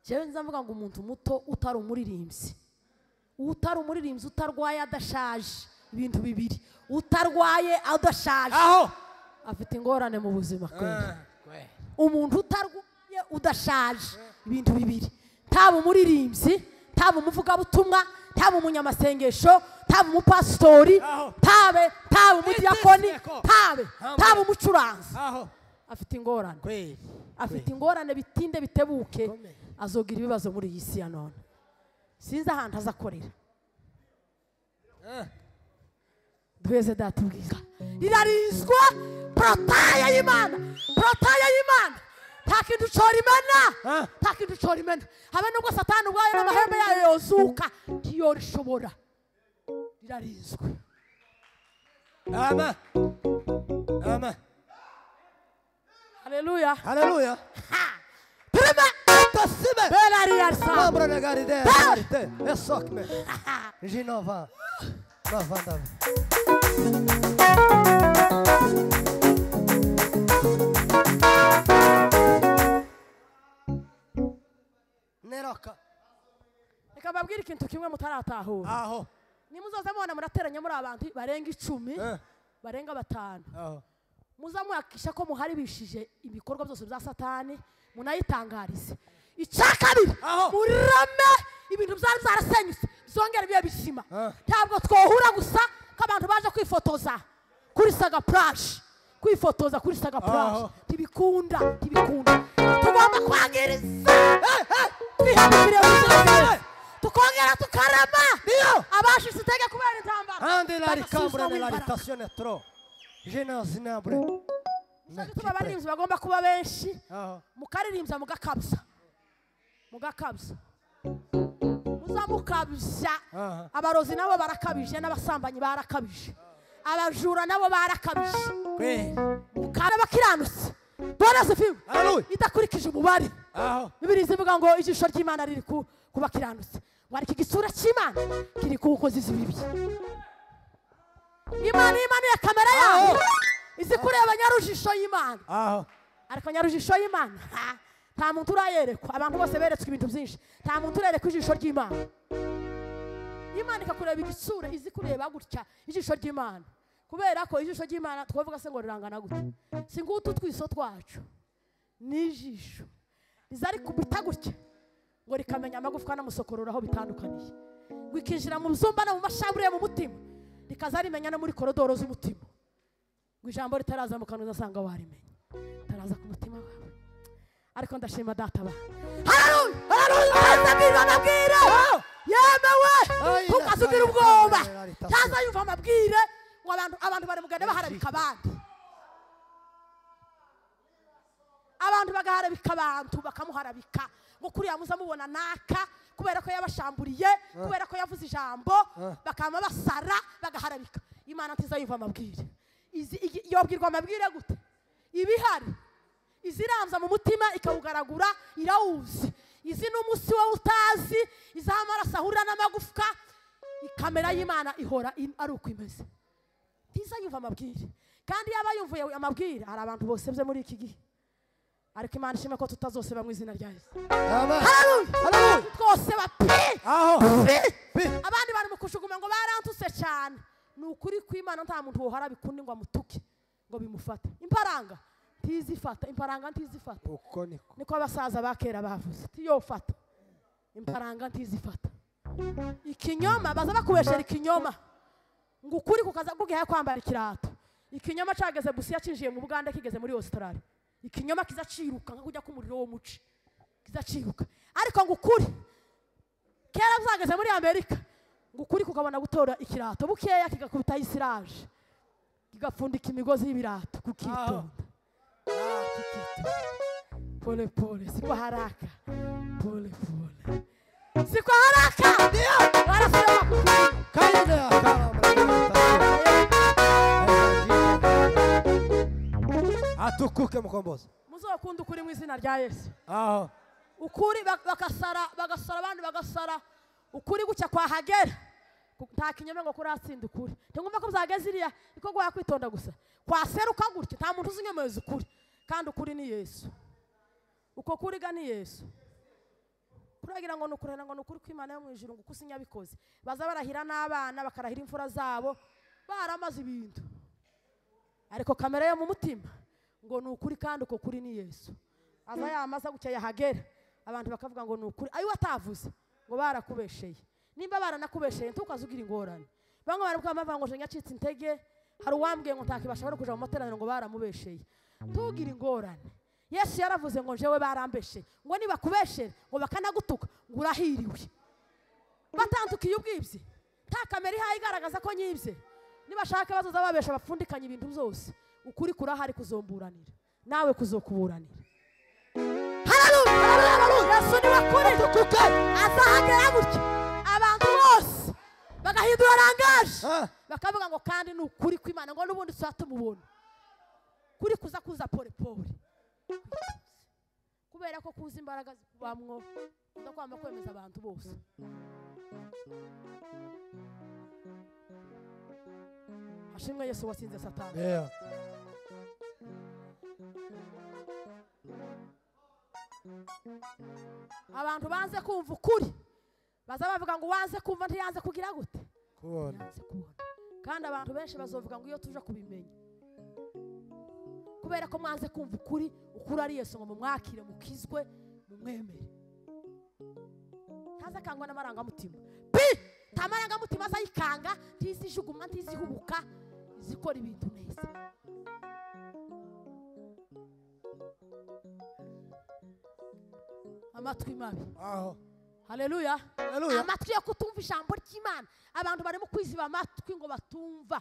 jewe nzavuga ngo umuntu muto utari umuririmbyi, utarwaye adashaje, ibintu bibiri, utarwaye adashaje aho afite ingorane mu buzima kweli. Umuntu utarwaye udashaje, ibintu bibiri, taba umuririmbyi, taba umuvugabutumwa, taba umunyamasengesho, taba umupasitori, taba umudiyakoni, taba umucuranzi, afite ingorane kweli. afite ingorane bitinde bitebuke, azogira ibibazo muri iyi si ya none. Sinzi ahantu azakorera. Duheze data ubwiza rirarizwa protaye y'Imana, nta kintu cora imena, habe nubwo Satani ubwayo n'amahembe yayo yozuka ntiyorishobora, rirarizwa. Amen. Amen. Haleluya. Haleluya. Prima Tasime. bela riarsa. Mambra negaride. Arite. Esokme. Jinova. Novanda. Neroka. Reka babwire ikintu kimwe mutaratahura. Aho. Nimuzoza mubona murateranya muri abantu barenga 10, barenga 5. Aho. Muzamwakisha ko muharibishije ibikorwa byose bya Satani, munayitangarize. Icyakabiri murame ibintu byari byarasenyutse bizongera biye bishima. Ntabwo twohura gusa k'abantu baje kwifotoza kuri Saga Plage, kwifotoza kuri Saga Plage tibikunda. Tugomba kwangiriza twihambire ubuzima, tukongera tukarama abashitse itege kubera intambara. Ande la ricambra nella ritazione tro. Genazinabre. Tuba baririmbyi bagomba kuba benshi, mukaririmbya mugakabza, muzamukabya. Abarozi nabo barakabije, n'abasambanyi barakabije, abajura nabo barakabije, mukara bakiranutse bonazifiwe idakurikije umubare. Bibiri zivuga ngo ijisho ry'Imana riri kubakiranutse, ngo ariko igisura cy'Imana kiri kukoza izibibi. Imana ya kamera yayo izi kureba nyarujisho y'Imana, ariko nyarujisho y'Imana nta muntu urayerekwa. Abantu bose beretswe ibintu byinshi, nta muntu urerekwa ijisho ry'Imana. Imana ikakureba igisura, izi kureba gutya ijisho ry'Imana, kubera ko ijisho ry'Imana twavuga se ngo rirangana gute, si ngutu twiso twacu n'ijisho rizari kubita gutya ngo rikamenya amagufwa n'amusokorora aho bitandukaniye, ngo ikinjira mu zumba no mu mashambure mu mutima, rikazarimenya no muri korodoro z'umutima, ngo ijambo ritaraza mu kanwa uzasanga warimenya, taraza ku mutima wawe. Ariko ndashima data ba. Haleluya. Nabwire yemewe tukasugira ubwoba, cyaza yumva amabwire ngo abantu bari mugende baharabika abandi, abantu bagaharabika abantu bakamuharabika ngo kuriya muza mubona naka kubera ko yabashamburiye, kubera ko yavuze ijambo bakama basara bagaharabika. Imana ntiza yumva amabwire. Yobwirwa amabwire gute? Ibihari iziramza mu mutima ikawugaragura irawuzi. Izi n'umusi wo utazi, izamaraso ahurira n'amagufwa, ikamera y'Imana ihora ari uko imeze. Ntiza yumva amabwire, kandi yaba yumvuye amabwire hari abantu bose bye muri iki gihe. Ariko Imana ishima ko tutazoseba mu izina rya Yesu. Amen. Haleluya. Twose abandi bari mu kushuguma ngo barantuse cyane. Ni ukuri kw'Imana nta muntu wohara bikundi ngo amutuke ngo bimufate. Imparanga ntizifata. Uko niko abasaza bakera bavuze. Tiyofata. Imparanga ntizifata. Ikinyoma baza bakubeshera ikinyoma. Ngo ukuri kukaza kugiye kwambara ikirato. Ikinyoma cageze Busia cinjiye mu Buganda kigeze muri Australia. Ikinyoma kizaciruka nka kujya kumuriro wo muci. Kizaciruka. Ariko ngo ukuri kera uzageze muri Amerika, ngo ukuri kukabona gutora ikirato bukeya kigakubita isiraje, kigapfundika imigozi y'ibirato kukitonda. Pole pole, siko haraka. Pole pole, siko haraka. Ndio wanasema kaide atukuke mukombozi. Muzokunda ukuri mu izina rya Yesu. Ukuri bagasara abandi bagasara. Ukuri gucya kwa hagera nta kinyoma ngo kuratsinda ukuri. Ntengumva ko byageze iriya iko gwa kwitonda gusa. Kwa seruka gutya nta muntu uzinyemeza ukuri, kandi ukuri ni Yesu. Uko kuri ga ni Yesu. uragira ngo nukurena ngo nukuri kw'Imana yo mu ijuru ngo kusinya bikoze baza barahira n'abana bakarahira imfura zabo baramaze ibintu ariko kamera yo mu mutima ngo nukuri kandi uko kuri ni Yesu aza yamaza gucya yahagera abantu bakavuga ngo nukuri ayo watavuze ngo barakubesheye nimba baranakubesheye ntukazugira ingorane bamwe baravuga ngo je nyacitse intege hari uwambwiye ngo ntakibashobora kuja mu materaniro ngo baramubesheye tugira ingorane Yesu yaravuze ngo jewe barambeshe ngo niba kubeshere ngo bakanagutuka ngo urahiriwe batandukiye ubwibye nta kamera ihaye igaragaza ko nyibye nibashaka bazoza babesha bapfundikanye ibintu byose ukuri kurahari kuzomburanira nawe kuzokuburanira haleluya Yesu ni wakuri tukuke azahagera gutya abantu bose bagahindura rangaje bakavuga ngo kandi ni ukuri kw'Imana ngo n'ubundi twatumubona kuri kuza pole pole kubera ko kuza imbaraga zikubamwo ndakwamba kwemeza abantu bose hashimwe Yesu watsinze Satani abantu banze kumva ukuri baza bavuga ngo wanze kumva ntiyanze kugira gute kubona kandi abantu benshi bazovuga ngo iyo tuje kubimenya kubera ko mwanze kumva ukuri ari Yesu ngo mumwakire mukizwe mumwemere haza kangwa n'amarangamutima tamarangamutima azayikanga ntizijuguma ntizihubuka zikora ibintu neza amatwi mabi haleluya amatwi yo kutumva ijambo ry'Imana abantu barimo kwiziba amatwi ngo batumva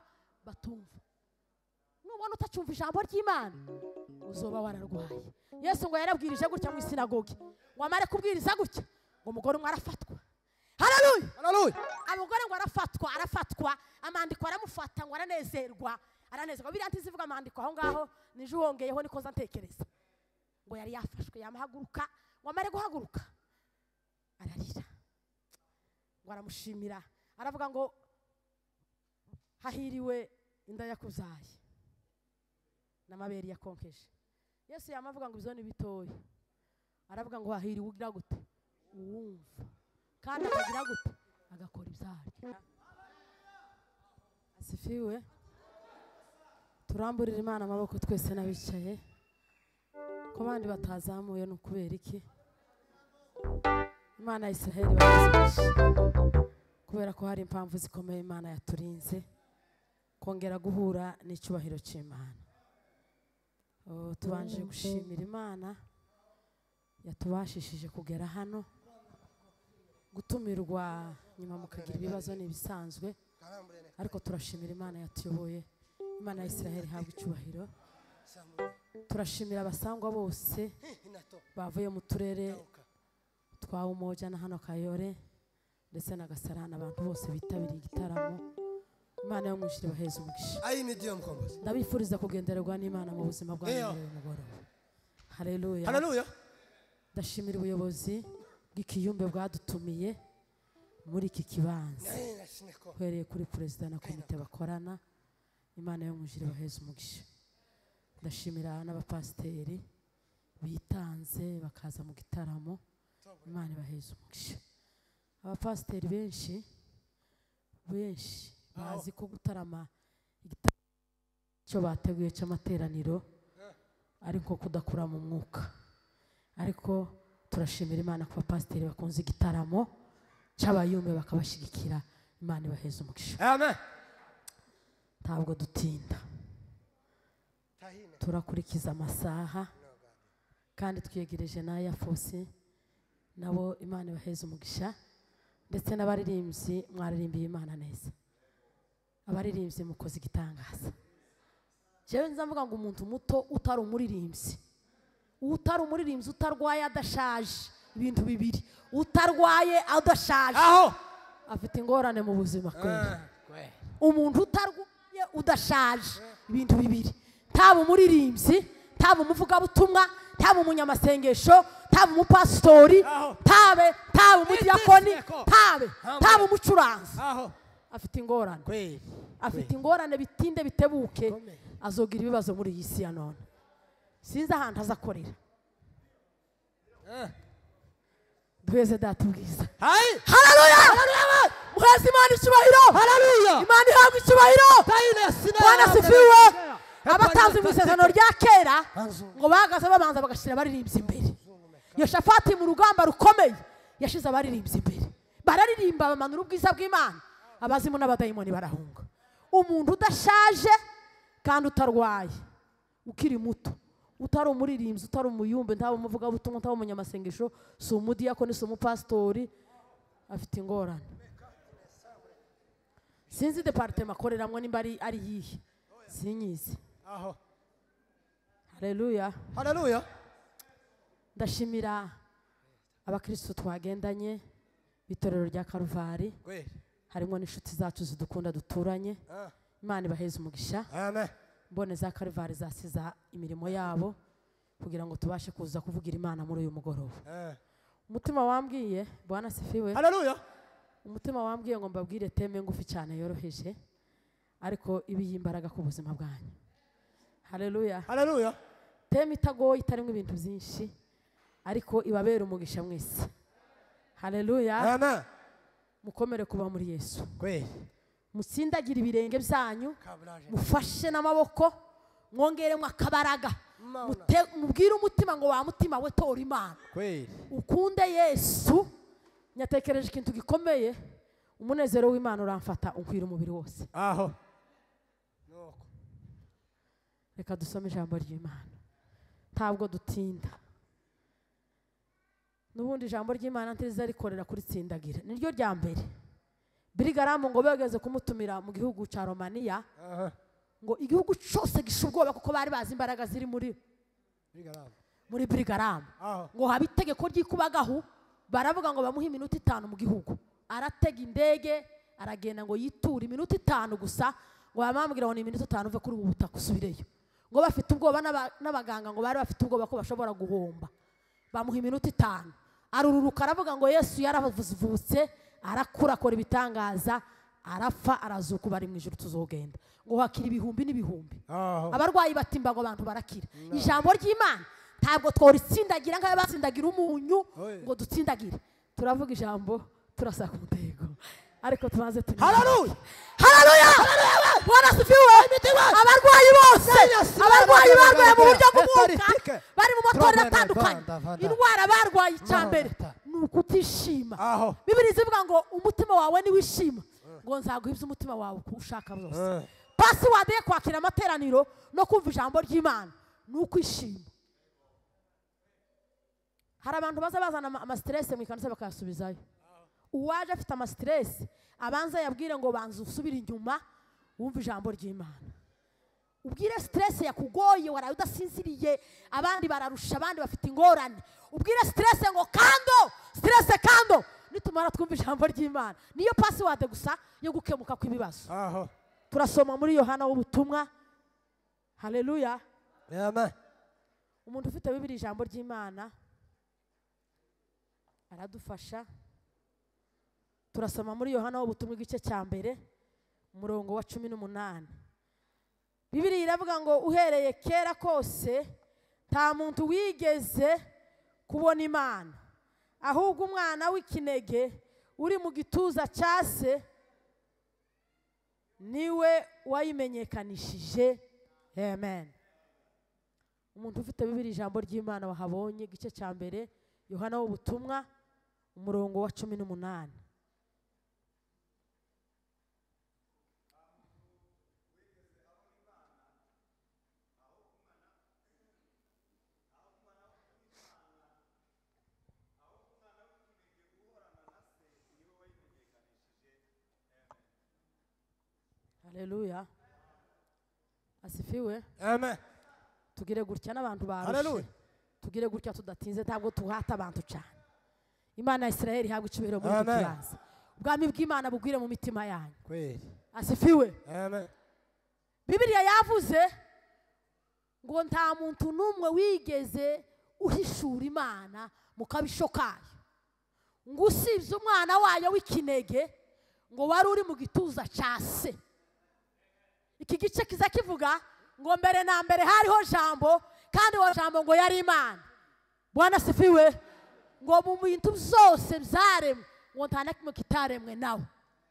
nubona utacumva ijambo ry'Imana uzoba wararwaye Yesu ngo yarabwirije gutya mu isinagogi ngo amare kubwiriza gutya ngo umugore umwe arafatwa haleluya abugore ngo arafatwa amandiko aramufata ngo aranezerwa biriya ntizivuga amandiko aho ngaho nije uhongeyeho niko ntekereza ngo yari yafashwe yamahaguruka ngo amare guhaguruka ararira ngo aramushimira aravuga ngo hahiriwe inda yakuzaye n'amabere yakonkeje Yesu yamavuga ngo ibyo ni bitoya aravuga ngo hahiriwe ugira gute uwumva kandi akagira gute agakora ibyaryo asifiwe turamburira Imana amaboko twese n'abicaye ko abandi batazamuye no kubera iki Imana ya Israheli bazimisha kubera ko hari impamvu zikomeye Imana yaturinze kongera guhura n'icyubahiro cy'Imana tubanje gushimira Imana yatubashishije kugera hano gutumirwa nyuma mukagira ibibazo n'ibisanzwe ariko turashimira Imana yatuyoboye Imana ya Israheli habwa icyubahiro turashimira abasangwa bose bavuye mu turere twa Umoja na hano Kayore ndetse na Gasarana abantu bose bitabiriye igitaramo Imana yo mwishire baheza umugisha ndabifuriza kugendererwa n'Imana mu buzima bwanyu mugoroba haleluya ndashimira ubuyobozi bw'ikiyumbe bwadutumiye muri iki kibanza kwereye kuri perezida na komite bakorana Imana yo mwishire baheza umugisha ndashimira n'abapasiteri bitanze bakaza mu gitaramo Imana ibaheza umugisha abapasiteri benshi bazi ko gutarama icyo bateguye cy'amateraniro ariko kudakura mu mwuka ariko turashimira Imana ko abapasiteri bakunze igitaramo cy'abayumbe bakabashigikira Imana ibaheza umugisha amen ntabwo dutinda turakurikiza amasaha kandi twiyegereje n'aya fosi nabo Imana ibaheza umugisha ndetse n'abaririmbyi mwaririmbiye Imana neza abaririmbyi mukoze igitangaza jewe nzavuga ngo umuntu muto utari umuririmbyi utarwaye adashaje ibintu bibiri utarwaye adashaje afite ingorane mu buzima kwera umuntu utarwaye udashaje ibintu bibiri taba umuririmbyi taba umuvugabutumwa taba umunyamasengesho taba umupasitori taba umudiyakoni taba umucuranzi afite ingorane bitinde bitebuke azogira ibibazo muri iyi si ya none sinzi ahantu azakorera twese data ubwiza. Hai. Haleluya. Muhezi Imana icyubahiro. Haleluya. Imana ihabwa icyubahiro. Bwana sifiwe. Abatanze mu isezerano rya kera ngo bahagaze babanza bagashira abaririmbyi imbere. Yoshafati mu rugamba rukomeye yashize abaririmbyi imbere. Bararirimba bamanura ubwiza bw'Imana. Abazimu n'abadayimoni barahunga. Umuntu udashaje kandi utarwaye, ukiri muto, utari umuririmbyi, utari umuyumbe, ntaba umuvuga butumwa, ntaba umunyamasengesho, si umudiyakoni, si umupasitori, afite ingorane. Sinzi departement akoreramwe nimba ari yihe, sinyizi. Aho. Haleluya. Haleluya. Ndashimira abakristo twagendanye bitorero rya Karuvari. Harimo n'inshuti zacu zidukunda duturanye. Imana ibaheze umugisha. Amen. Mbone za Karuvari zasiza imirimo yabo kugira ngo tubashe kuza kuvugira Imana muri uyu mugoroba. Umutima wambwiye, Bwana sifiwe. Haleluya. Umutima wambwiye ngo mbabwire teme ngufi cyane yoroheje ariko ibiyimbaraga ku buzima bwanyu. Haleluya. Haleluya. Teme itagoye itarimo ibintu byinshi ariko ibabera umugisha mwese. Haleluya. Amen. Mukomere kuba muri Yesu. Kweli. Musindagira ibirenge byanyu, mufashe n'amaboko, mwongere mwakabaraga. Mubwire umutima ngo wa mutima we tora Imana. Kweli. Ukunde Yesu. Nyatekereje ikintu gikomeye, umunezero w'Imana uramfata unkwira umubiri wose. Aho. Reka dusome ijambo ry'Imana. Ntabwo dutinda. Nubundi ijambo ry'Imana ntiriza rikorera kuri tsindagira. Niryo rya mbere. Birigaramu ngo begeze kumutumira mu gihugu cya Romania. Ngo igihugu cyose gishubwoba kuko bari bazi imbaraga ziri muri Birigaramu. Ngo haba itegeko ry'ikubagahu baravuga ngo bamuhe iminota 5 mu gihugu. Aratega indege aragenda ngo yiture iminota 5 gusa ngo bamambwira ngo ni iminota 5 uve kuri ubu butaka usubireyo. Ngo bafite ubwoba n'abaganga ngo bari bafite ubwoba ko bashobora guhomba. Bamuha iminota 5. Arururuka aravuga ngo Yesu yaravuzvutse, arakura akora ibitangaza, arapfa arazuka bari mu ijuru tuzogenda. Ngo hakira ibihumbi n'ibihumbi. Abarwayi batimba ngo abantu barakira. Ijambo ry'Imana ntabwo tworitsindagira nk'ayo batsindagira umunyu ngo dutsindagire. Turavuga ijambo turasa ku mutego. Ariko tumaze tuni. Haleluya. Haleluya. Bwana sifiwe. Abarwayi bose. Abarwayi barwaye mu buryo bw'umwuka. Bari mu matorero atandukanye. Indwara barwaye cyambere n'ukutishima. Bibiri zivuga ngo umutima wawe ni wishima. Ngo nzaguhibye umutima wawe kushaka byose. Pasi wadiye kwakira amateraniro no kumva ijambo ry'Imana n'ukwishima. Hari abantu bazana ama stress mu ikanisa bakasubizayo. Uwaje afite ama stress abanza yabwire ngo banze usubira inyuma wumva ijambo ry'Imana. Ubwire stress yakugoye waraye udasinziriye abandi bararusha abandi bafite ingorane. Ubwire stress ngo kando nitumara twumva ijambo ry'Imana. Niyo password gusa yo gukemuka kw'ibibazo. Turasoma muri Yohana w'ubutumwa. Haleluya. Amen. Umuntu ufite Bibiliya ijambo ry'Imana aradufasha. Turasoma muri Yohana w'ubutumwa igice cya mbere umurongo wa 18. Bibiliya iravuga ngo uhereye kera kose nta muntu wigeze kubona Imana, ahubwo umwana w'ikinege uri mu gituza cya se niwe wayimenyekanishije. Amen. Umuntu ufite Bibiliya ijambo ry'Imana wahabonye igice cya mbere Yohana w'ubutumwa umurongo wa 18. Haleluya. Asifiwe. Amen. Tugire gutya n'abantu barushe. Tugire gutya tudatinze ntabwo tuhata abantu cyane. Imana ya Israeli habwa icubero muri kibanza. Ubwami bw'Imana bugwire mu mitima yanyu. Kweli. Asifiwe. Amen. Bibiliya yavuze ngo nta muntu numwe wigeze uhishura Imana mu kabisho kayo. Ngo usibye umwana wayo w'ikinege ngo wari uri mu gituza cya se. Iki gice kiza kivuga ngo mbere na mbere hariho jambo kandi wa jambo ngo yari Imana. Bwana sifiwe. ngo mu bintu byose byaremwe ngo nta na kimwe kitaremwe nawe.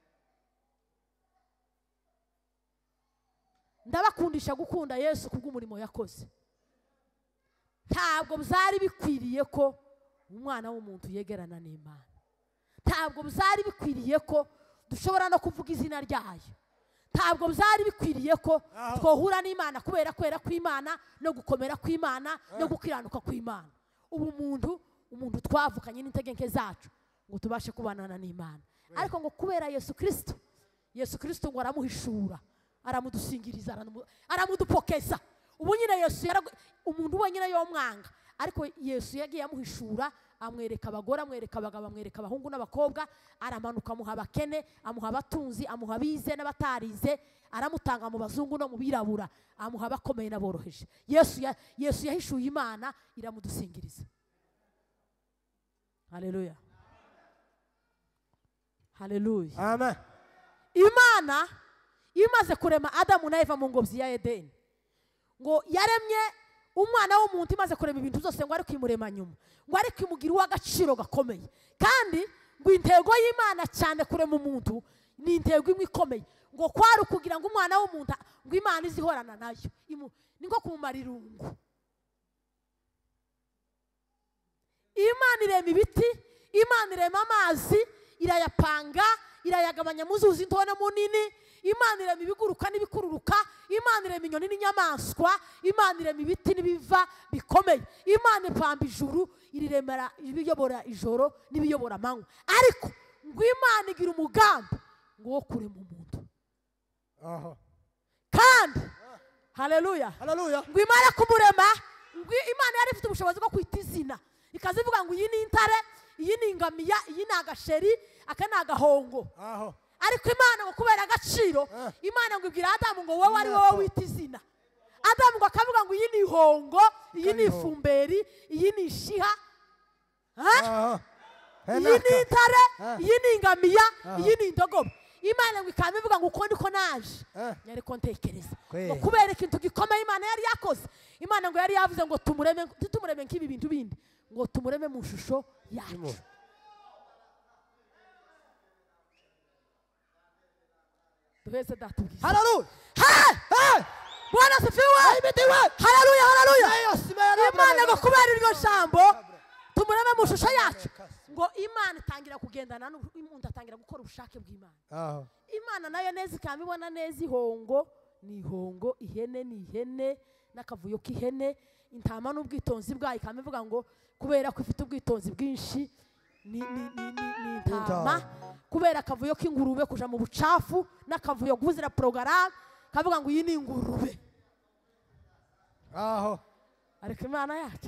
Ndabakundisha gukunda Yesu kubw'umurimo yakoze. Ntabwo byari bikwiriye ko umwana w'umuntu yegerana n'Imana. Ntabwo byari bikwiriye ko dushobora no kuvuga izina ryayo. Ntabwo byari bikwiriye ko twohura n'Imana kubera kwera kw'Imana no gukomera kw'Imana no gukiranuka kw'Imana. Ubu umuntu twavukanye n'intege nke zacu ngo tubashe kubanana n'Imana. Ariko ngo kubera Yesu Kristo ngo aramuhishura, aramudusingiriza, aramudupokeza. Ubu nyine Yesu umuntu wenyine yomwanga, ariko Yesu yagiye amuhishura, amwereka abagore, amwereka abagabo, amwereka abahungu n'abakobwa, aramanuka amuha abakene, amuha abatunzi, amuha abize n'abatarize, aramutanga mu bazungu no mu birabura, amuha abakomeye n'aboroheje. Yesu yahishuye Imana, iramudusingiriza. Haleluya, haleluya, amen. Imana imaze kurema Adamu na Eva mu ngobyi ya Edeni, ngo yaremye umwana w'umuntu, imaze kurema ibintu byose ngo ari kwimurema nyuma, ngo ari kwimugira uw'agaciro gakomeye. Kandi ngo intego y'Imana cyane kurema umuntu ni intego imwe ikomeye, ngo kwari ukugira ngo umwana w'umuntu ngo Imana izihorana nayo, ni nko kumumara irungu. Imana irema ibiti, Imana irema amazi, irayapanga, irayagabanya mu zuzi nto na munini. Imana irema ibiguruka n'ibikururuka, Imana irema inyoni n'inyamaswa, Imana irema ibiti n'ibiva bikomeye. Imana ipamba ijuru, iriremera ibiyobora ijoro n'ibiyobora amanywa. Ariko ngo Imana igira umugambi ngo wo kurema umuntu. Kandi haleluya, ngo Imana kumurema, ngo Imana yari ifite ubushobozi bwo kwita izina, ikazivuga ngo iyi ni intare, iyi ni ingamiya, iyi ni agasheri, aka ni agahongo. Ariko Imana ngo kubera agaciro, Imana ngo ibwira Adamu ngo wowe ari wowe wita izina. Adamu ngo akavuga ngo iyi ni ihongo, iyi ni ifumberi, iyi ni ishiha, iyi ni intare, iyi ni ingamiya, iyi ni indogobe. Imana ngo ikabivuga ngo uko ndiko naje, yari ko ntekereza ngo kubera ikintu gikomeye Imana yari yakoze. Imana ngo yari yavuze ngo tumureme nk'ibi bintu bindi, ngo tumureme mu shusho yacu. Tuweze datubwiza. Haleluya. Bwana sifiwe. Haleluya, haleluya. Imana ngo kubera iryo jambo tumureme mu shusho yacu, ngo Imana itangira kugendana n'umuntu, atangira gukora ubushake bw'Imana. Imana nayo neza ikabibona neza, ihongo ni ihongo, ihene ni ihene n'akavuyo k'ihene, intama n'ubwitonzi bwayo ikabivuga ngo kubera ko ifite ubwitonzi bwinshi ni intama, kubera akavuyo k'ingurube kuja mu bucafu n'akavuyo guzira porogaramu, kavuga ngo iyi ni ingurube. Ariko Imana yacu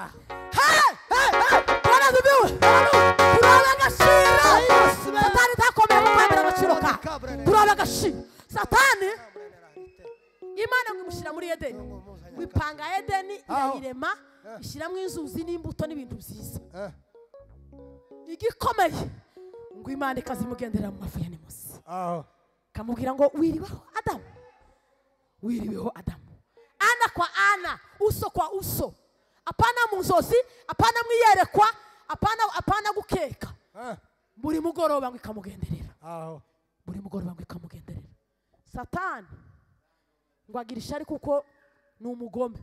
Bwana zibiwe, turabe agaciro. Satani takomeye mu kwemera agaciro ka, turabe agaciro. Satani Imana ngo imushyira muri Edeni, ngo ipanga Edeni, irayirema, ishyiramo inzuzi n'imbuto n'ibintu byiza. Igikomeye ngo Imana ikazimugendera mu mafu ya Nimusi, kamubwira ngo wiriweho Adamu, wiriweho Adamu, ana kwa ana, uso kwa uso, apana mu nzozi, apana mwiyerekwa, apana gukeka. Buri mugoroba ngo ikamugenderera, buri mugoroba ngo ikamugenderera. Satani ngo agira ishari kuko ni umugome,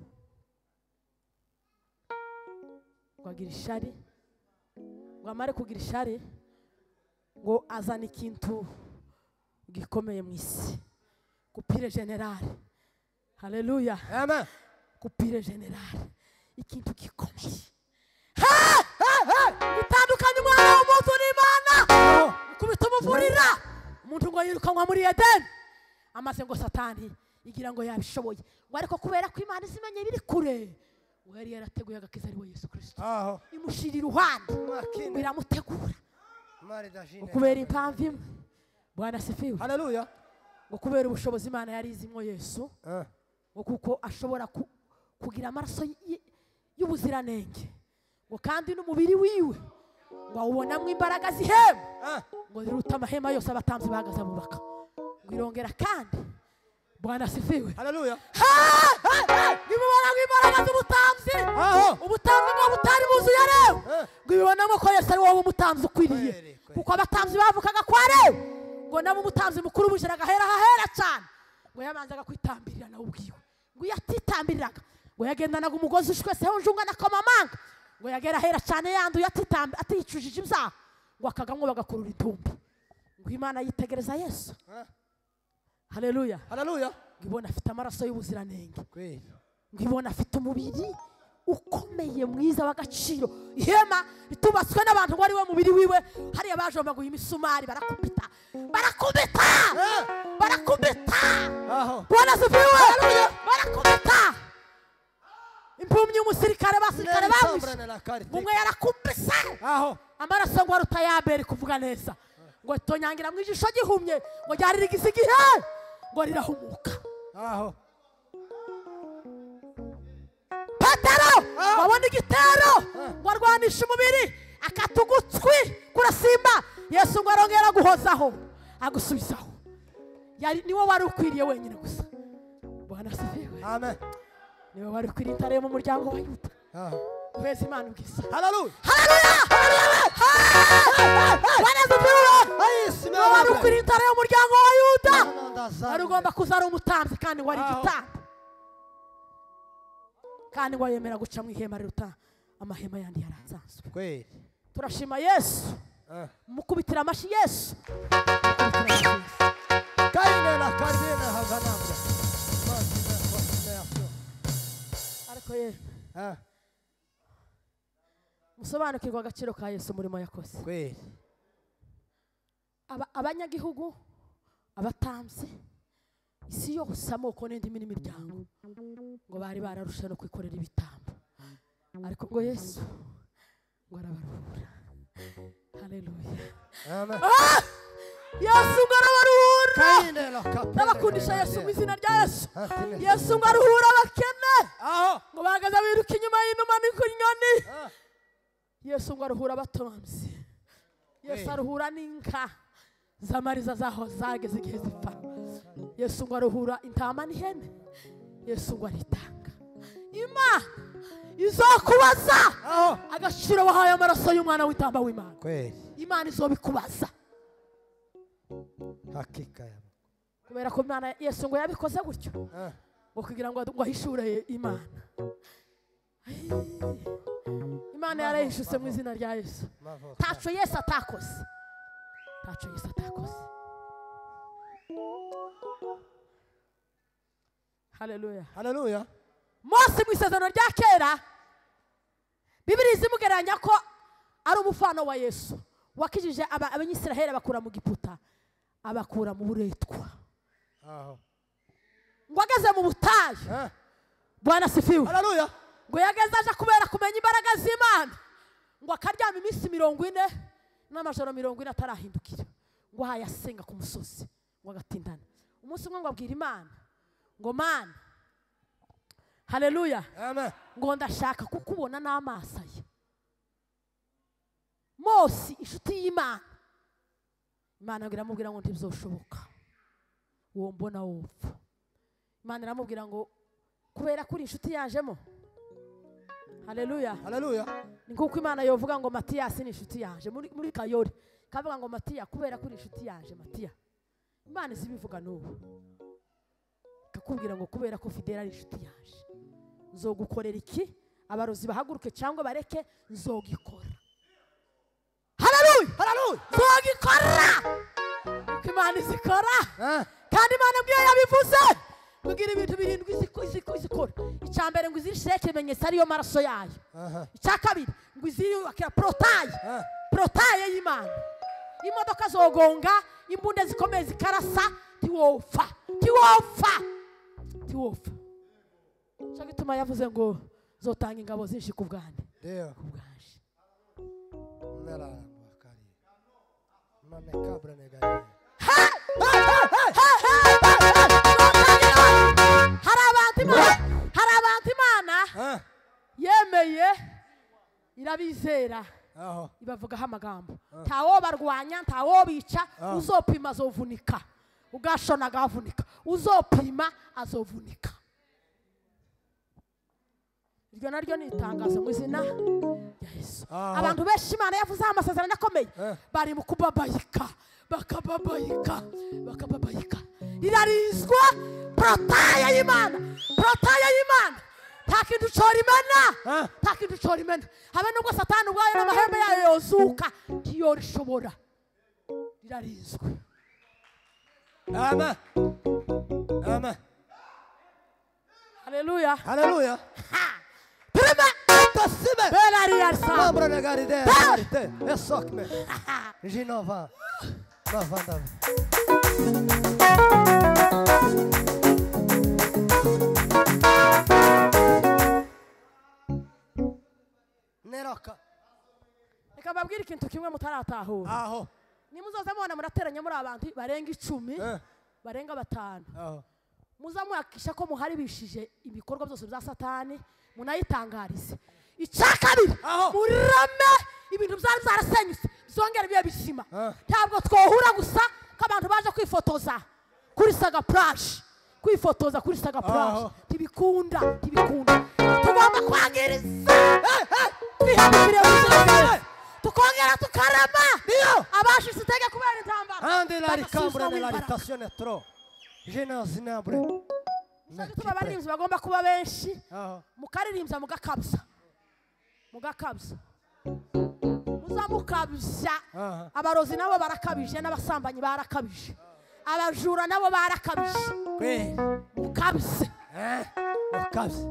ngo agira ishari, ngo amare kugira ishari ngo azana ikintu gikomeye mu isi, kupire generale. Haleluya, amen. Kupire generale, ikintu gikomeye bitandukanye umwana w'umuntu n'Imana, kubita umuvurira umuntu ngo yirukanwa muri Edeni. Amaze ngo Satani igira ngo yabishoboye, ngo ariko kubera ko Imana izimenye biri kure, ngo yari yarateguye agakiza ari we Yesu Kristo, imushira iruhande, biramutegura. Kubera impamvu imwe, Bwana sifiwe, haleluya, ngo kubera ubushobozi Imana yari izimwo Yesu, ngo kuko ashobora kugira amaraso y'ubuziranenge, ngo kandi n'umubiri wiwe ngo awubonamwo imbaraga zihema, ngo ziruta amahema yose abatamzi bahagaze bubaka. Ngo irongera kandi Bwana asifiwe. Haleluya. Ngibona imbaraga z'ubutamzi. Ubutamzi ngo butari buzuye rero. Ngibonamo ko Yesu ari wowe umutamzi ukwiriye. Kuko abatamzi bavukaga kwa rero. Ngo nabo umutamzi mukuru bujira gahera hahera cyane. Ngo yamanzaga kwitambirira nawe ubwiwe. Ngo yatitambiriraga. Ngo yagendanaga umugozi ushwese honjunga na kamamanga. Ngo yagera hera cyane yanduye aticujije ibyaha. Ngo akagamwo bagakurura itumbi. Ngo Imana yitegereza Yesu. Haleluya. Haleluya. Ngibona afite amaraso y'ubuziranenge. Ngibona afite umubiri ukomeye mwiza w'agaciro. Ihema ritubatswe n'abantu ngo ari we mubiri wiwe. Hariya bajombaguye imisumari barakubita. Bwana asifiwe. Barakubita. Impumyi umusirikare basirikare bamwishe. Umwe yarakubise. Amaraso ngo arutayabere kuvuga neza. Ngo tonyangira mu ijisho gihumye ngo ryaririgize igihe ngo rirahumuka. Petero wabona igitero ngo arwanisha umubiri akatugutwi kurasimba. Yesu ngo arongera guhozaho agusubizaho. Niwe wari ukwiriye wenyine gusa. Bwana asifiwe. Amen. Niwe wari ukwiriye intare mu muryango wa Yuda. Wezi Imana ubwiza. Haleluya. Bwana asifiwe. Niwe wari ukwiriye intare mu muryango wa Yuda. Wari ugomba kuza ari umutamzi kandi wari igitambo. Kandi ngo yemera guca mu ihema riruta amahema yandi yaranzanzwe. Turashima Yesu. Mukubitira amashi Yesu. Ariko ye musobanukirwa agaciro ka Yesu umurimo yakoze. Abanyagihugu abatamzi isi yose amoko n'indimi n'imiryango ngo bari bararusha no kwikorera ibitambo. Ariko ngo Yesu ngo arabaruhura. Haleluya. Amen. Yesu ngo arabaruhura. N'abakundisha Yesu mu izina rya Yesu. Yesu ngo aruhura abakene. Ngo bagaza biruka inyuma y'inuma n'inyoni. Yesu ngo aruhura abatamzi. Yesu aruhura n'inka zamariza zaho zageze igihe zipfa. Yesu ngo aruhura intama n'ihene. Yesu ngo aritanga. Imana izokubaza agaciro wahaye amaraso y'umwana w'intama w'Imana. Imana izobikubaza. Hakika ya kubera ko Imana Yesu ngo yabikoze gutyo ngo kugira ngo ahishure Imana. Imana yarayishuse mu izina rya Yesu. Taco Yesu atakoze. Taco Yesu atakoze. Haleluya. Haleluya. Mose mu isezerano rya kera Bibiri zimugeranya ko ari umufano wa Yesu wakijije abanyisiraheli bakura mu Giputa abakura mu buretwa. Ngo ageze mu butayu. Bwana asifiwe. Haleluya. Ngo yageze aje kubera kumenya imbaraga z'Imana. Ngo akaryama iminsi 40 n'amajoro 40 atarahindukira. Ngo hayasenga ku musozi ngo agatindana. Umunsi umwe ngo abwira Imana ngo Mana. Haleluya. Amen. Ngo ndashaka kukubona n'amaso ye. Mose inshuti y'Imana. Imana iramubwira ngo ntibizoshoboka. Uwo mbona wopfa. Imana iramubwira ngo kubera kuri inshuti yajemo. Haleluya. Haleluya. Ni kuko Imana yovuga ngo Matiyas ni inshuti yaje muri Kayori. Kavuga ngo Matiya kubera kuri inshuti yaje Matiya. Imana zibivuga n'ubu. Kakubwira ngo kubera ko Fidela ari inshuti yaje. Nzogukorera iki? Abarozi bahaguruke cyangwa bareke nzogikora. Haleluya. Haleluya. Nzogikora. Kuko Imana izikora. Kandi Imana bwiye yabivuze. Kugira ibintu birindwi izikora. Icyambere ngo izishire kimenyetso ariyo maraso yayo. Icyakabiri ngo iziyubakira protaye. Protaye y'Imana. Imodoka zogonga, imbunde zikomeye zikarasa, tiwofa. Cyo gituma yavuze ngo zotanga ingabo zinshi ku bwande. Ku bwanje. Hari abantu Imana yemeye irabizera ibavugaho amagambo. Ntawo barwanya, ntawo bica, uzopima zovunika. ugashona agavunika, uzopima azovunika. Iryo naryo ni itangazo mu izina rya Yesu. Abantu benshi Imana yavuze amasezerano akomeye bari mu kubabayika, bakababayika. Irarizwa protaya y'Imana, nta kintu cora imana, habe nubwo Satani ubwayo n'amahembe yayo yozuka ntiyorishobora, rirarizwa. Amen. Amen. Haleluya. Haleluya. Prima Tassime. bella rialza. Membro negare de arte. E sokme. Jinova. Novanda. Neroka. Reka babwire ikintu kimwe mutaratahura. Aho. Nimuzoza mubona murateranya muri abantu barenga 10, barenga 5. Aho. Muza muhakisha ko muharibishije ibikorwa byose bya Satani, munayitangarize. Icyakabiri murame ibintu byari zarasenyutse zongera biye bisima. Ntabwo twohura gusa k'abantu baje kwifotoza kuri Saga Plage, tibikunda. Tugomba kwangiriza. Tukongera tukarama abashitse itege kubera intambara. Ande la ricambra nella ritazione tro. Genazinabre. Tuba barinzi bagomba kuba benshi. Mukaririmbya mugakabza. Muzamukabya. Abarozi nabo barakabije, n'abasambanyi barakabije. Abajura nabo barakabije. Mukabze. Mukabze.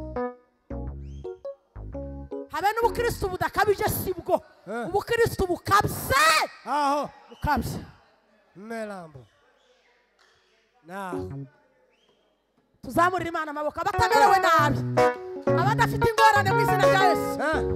Habe n'ubukristo budakabije sibwo. Ubukristo bukabze. Aho. Mukabze. Melambo. Tuzamurira Imana amaboko abatamerewe nabi, abadafite ingorane mu izina rya Yesu.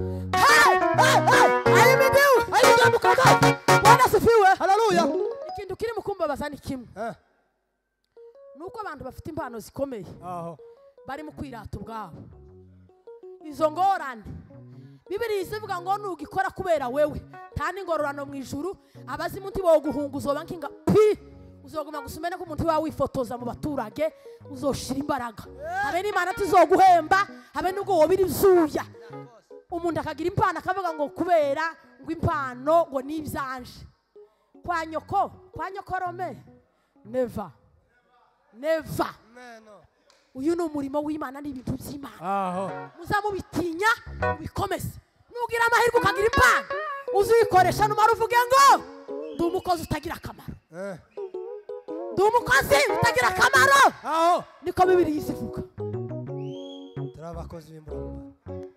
Bwana asifiwe. Haleluya. Ikintu kiri mu kumbabaza ni kimwe, nuko abantu bafite impano zikomeye bari mu kwirata ubwabo. Izo ngorane Bibiliya ivuga ngo nugikora kubera wewe nta n'ingororano mu ijuru, abazimu ntiboguhunga uzoba nkinga uzoguma gusumene ko umuntu wawe wifotoza mu baturage, uzoshira imbaraga. Habe n'Imana tizoguhemba, habe n'ubwo wobira izuya. Umuntu akagira impano akavuga ngo kubera ngo impano ngo nibyanje. Kwa nyoko Rome never. Uyu ni umurimo w'Imana n'ibintu by'Imana. Muzamubitinya ubikomeze. Nugira amahirwe ukagira impano uzuyikoresha numara uvuge ngo ndi umukozi utagira akamaro. Ndi umukozi utagira akamaro. Niko Bibiliya ivuga. Turabakozi b'Imana.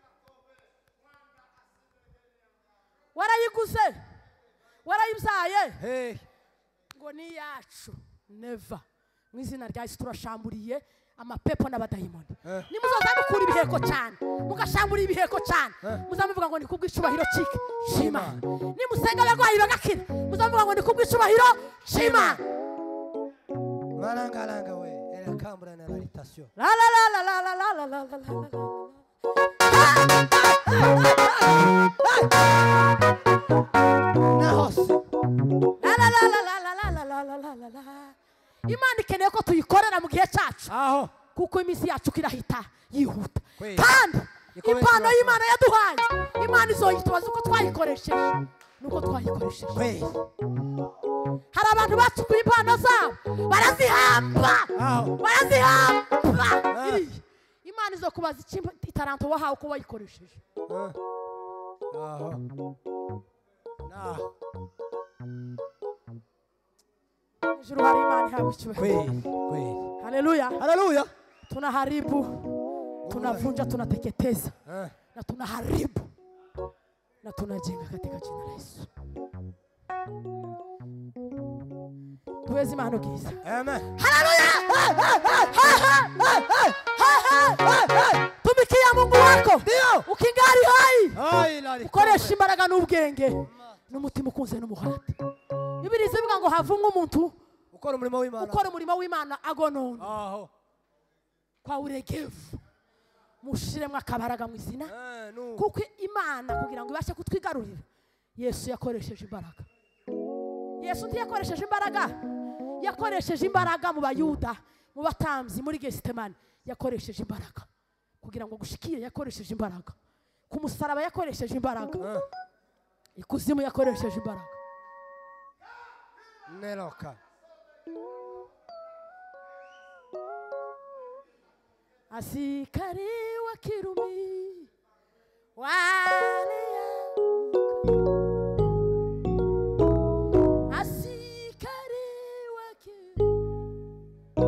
Warayiguze, warayibyaye, ngo ni yacu. Never. Mu izina rya Yesu turashamburiye amapepo n'abadayimoni. Nimuzoza mukura ibiheko cyane, mugashambura ibiheko cyane, muzamuvuga ngo ni kubw'icubahiro cy'Imana. Nimusenga abarwayi bagakira, muzamuvuga ngo ni kubw'icubahiro cy'Imana. Maranga we, era cambra nella ritazione. La. Imana ikeneye ko tuyikorera mu gihe cyacu, kuko iminsi yacu kirahita yihuta. Kandi impano y'Imana yaduhaye, Imana izoyitubaza uko twayikoresheje nuko twayikoresheje. Hari abantu bacukuye impano zabo barazihamba. Imana izokubaza itaranto wahawe uko wayikoresheje. Ijuru hari Imana ihawe icyubahiro. Haleluya. Tunaharibu, tunavunja, tunateketeza na tunaharibu na tunajenga katika jina la Yesu. Tuwezi Imana giza. Amen. Haleluya. Tumikia Mungu wako ukingali hai, ukoresha imbaraga n'ubwenge n'umutima ukunze n'umuhate. Bibiliya ivuga ngo havumwe umuntu ukora umurimo w'Imana agonona. Kwa uregevu mushiremwe akabaraga mu izina, kuko Imana kugira ngo ibashe kutwigarurira Yesu yakoresheje imbaraga. Yesu ntiyakoresheje imbaraga, yakoresheje imbaraga mu bayuda, mu batambyi, muri Gesitemani yakoresheje imbaraga kugira ngo gushikire, yakoresheje imbaraga ku musaraba, yakoresheje imbaraga ikuzimu, yakoresheje imbaraga. Neroka. Asikari wa Kirumi walianguka, asikari wa Kirumi.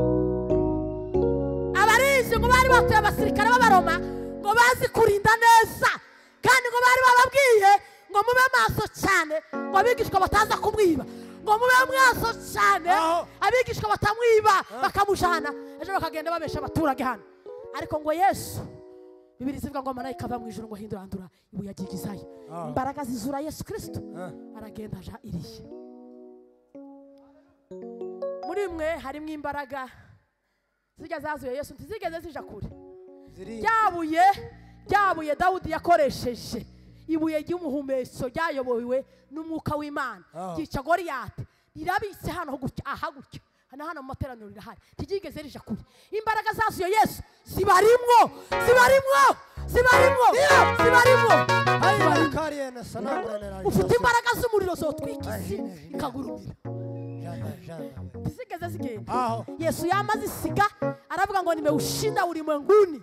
Abarizi ngo bari batuye abasirikare b'Abaroma ngo bazi kurinda neza, kandi ngo bari bababwiye ngo mube maso cyane ngo abigishwa bataza kumwiba, ngo mube maso cyane abigishwa batamwiba bakamujana, ejo bakagenda babesha abaturage hano. Ariko ngo Yesu, Bibiliya ivuga ngo marayika ava mu ijuru ngo ahindurandura ibuye agigizayo, imbaraga zizura Yesu Kristo aragenda aja iriye. Muri mwe harimo imbaraga zijya zazuye Yesu, ntizigeze zija kure. Ryabuye Dawudi yakoresheje, ibuye ry'umuhumetso ryayobowe n'umwuka w'Imana, ryica Goliyati, rirabitse hano aha gutya, hano mu materaniro rirahari, ntigeze rija kure. Imbaraga zazuye Yesu zibarimwo. Ufite imbaraga z'umuriro zotwika isi ikagurumira, ntizigeze zigenda. Yesu yamaze isiga, aravuga ngo nimeushinda ulimwenguni.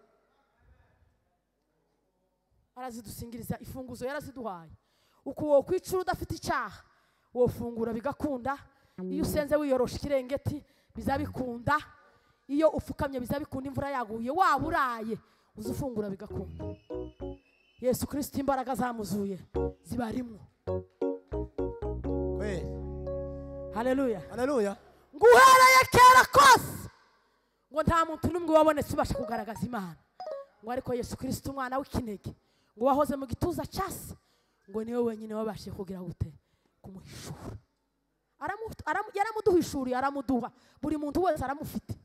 Arazidusingiriza ifunguzo yaraziduhaye. Uko wo kwicura udafite icyaha, wo fungura bigakunda. Iyo usenze wiyorosha ikirengeti bizabikunda, iyo ufukamye bizabikunda, imvura yaguye waburaye uzufungura bigakunda. Yesu Kristo imbaraga zamuzuye zibarimwo. Haleluya. Nguhereye kera kose ngo nta muntu n'umwe wabonetse ubasha kugaragaza Imana, ngo ariko Yesu Kristo umwana w'ikinege, ngo wahoze mu gituza cyase, ngo niwe wenyine wabashije kugira gute kumuhishura. Yaramuduhishuriye, aramuduha, buri muntu wese aramufite.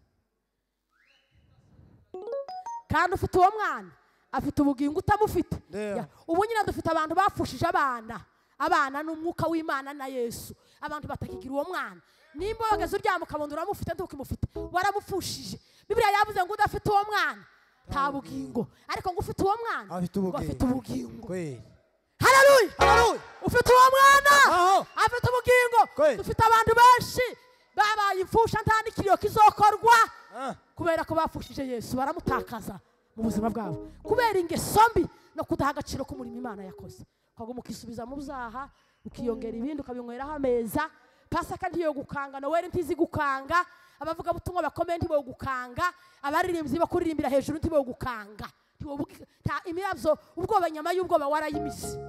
Kandi ufite uwo mwana afite ubugingo utamufite. Ubu nyine dufite abantu bafushije abana n'umwuka w'Imana na Yesu, abantu batakigira uwo mwana. Nimba wageze uryama ukabona uramufite ntukimufite, waramufushije. Bibiliya yavuze ngo udafite uwo mwana nta bugingo, ariko ngo ufite uwo mwana afite ubugingo. Haleluya. Ufite uwo mwana afite ubugingo. Dufite abantu benshi babaye imfusha nta n'ikiriyo kizokorwa kubera ko bafushije Yesu, baramutakaza mu buzima bwabo kubera ingeso mbi no kudaha agaciro k'umurimo Imana yakoze. Ukaguma ukisubiza mu byaha, ukiyongera ibindi, ukabinyweraho ameza. Pasaka ntiyo gukanga, Noel ntizi gukanga, abavuga butumwa bakomeye ntibo gukanga, abaririmbyi bakuririmbira hejuru ntibo gukanga, nta imiravyo, ubwoba nyama y'ubwoba warayimisi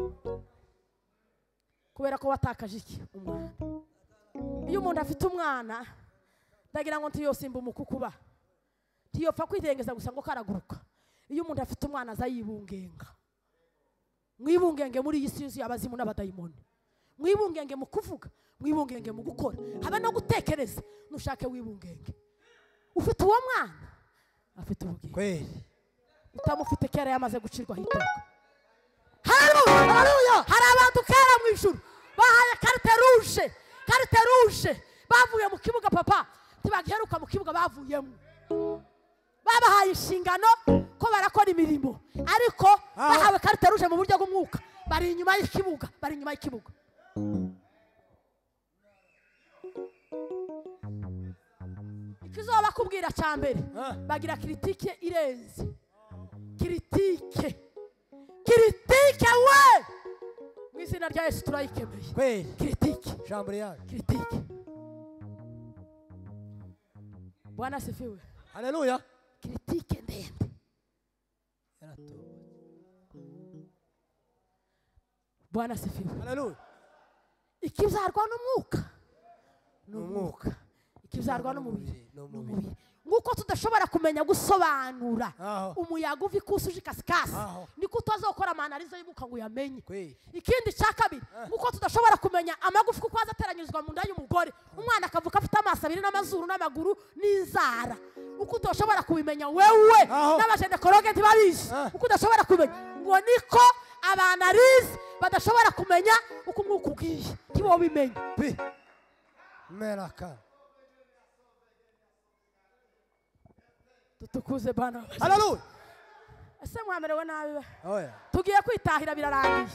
kubera ko watakaje iki umwana. Iyo umuntu afite umwana, ndagira ngo ntiyosimba umukukuba, ntiyopfa kwidengeza gusa ngo karaguruka. Iyo umuntu afite umwana azayibungenga, mwibungenge muri iyi si y'abazimu n'abadayimoni, mwibungenge mu kuvuga, mwibungenge mu gukora, habe no gutekereza, nushake wibungenge. Ufite uwo mwana afite ubugingo, utamufite kera yamaze gucirwaho iteka. Haleluya. Hari abantu kera mu ijuru bahaye carte rouge, bavuye mu kibuga papa, ntibagiheruka mu kibuga bavuyemo. Babahaye inshingano ko barakora imirimo, ariko bahawe carte rouge mu buryo bw'umwuka, bari inyuma y'ikibuga. Ikizoba kubwira cyambere, bagira critique irenze. Critique we mu izina rya Yesu turayikemeye. Critique jambo yaje. Critique. Bwana asifiwe. Haleluya. Critique ndende. Bwana asifiwe. Haleluya. Ikizarwa n'umwuka, ikizarwa n'umubiri. Nguko tudashobora kumenya gusobanura umuyaga uva ikusi uje kasikasi, niko utazokora amanalizo y'umwuka ngo uyamenye. Ikindi cya kabiri, nguko tudashobora kumenya amagufa uko azateranyizwa mu nda y'umugore, umwana akavuka afite amaso abiri n'amazuru n'amaguru n'inzara, uko udashobora kubimenya wewe n'abajenekologe ntibabizi, uko udashobora kumenya, ngo niko abanalize badashobora kumenya uko umwuka ubwiye, ntibo bimenya. Meraka. Tutukuze Bwana. Hallelujah. Ese mwamerewe nabi? Oya. Tugiye kwitahira birarangiye.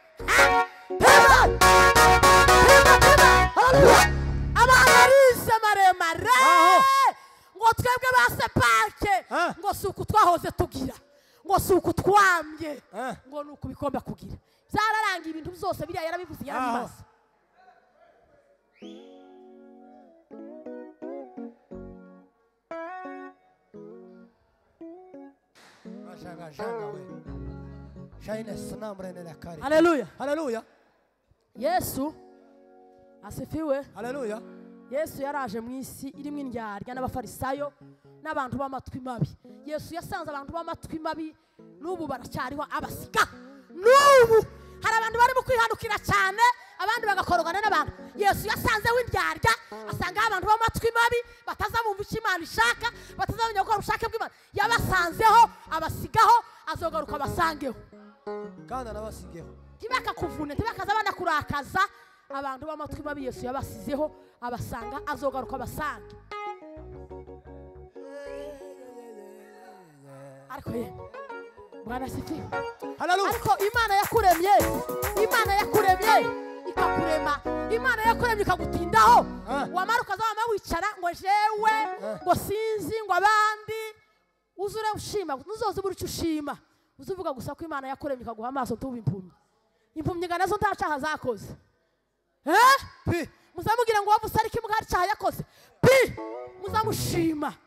Abana bize maremare ngo twebwe base pake ngo suku twahoze tugira ngo suku twambye ngo nuko bikomba kugira byararangiye ibintu byose biriya yarabivuze yarabimaze. Hallelujah. Hallelujah. Yesu asifiwe. Hallelujah. Yesu yaraje mu isi irimo indyarya n'abafarisayo n'abantu b'amatwi mabi. Yesu yasanze abantu b'amatwi mabi n'ubu baracyariho abasiga. N'ubu hari abantu bari mu kwihanukira cyane abandi bagakorogana n'abantu. Yesu yasanze w'indyarya asanga abantu b'amatwi mabi batazabumva icyo Imana ishaka batazamenya gukora ubushake bw'Imana. Yabasanzeho abasigaho azogaruka basangeho. Kandi arabasigeho. Ntibakakuvune ntibakaza banakurakaza. Abantu b'amatwi mabi Yesu yabasizeho abasanga azogaruka basange. Ariko ye Bwana sifi. Hallelujah. Ariko Imana yakuremye ikakurema. Imana yakuremye ikagutindaho. Wamara ukazama wicara ngo jewe ngo sinzi ngo abandi uzure ushima nuzoze buri cyo ushima. Uzuvuga gusa ko Imana yakuremye ikaguha amaso tuba impumyi. Impumyi nazo ntacaha zakoze. Muzamugira ngo wavuze ariko imbwa cyaha yakoze. Muzamushima.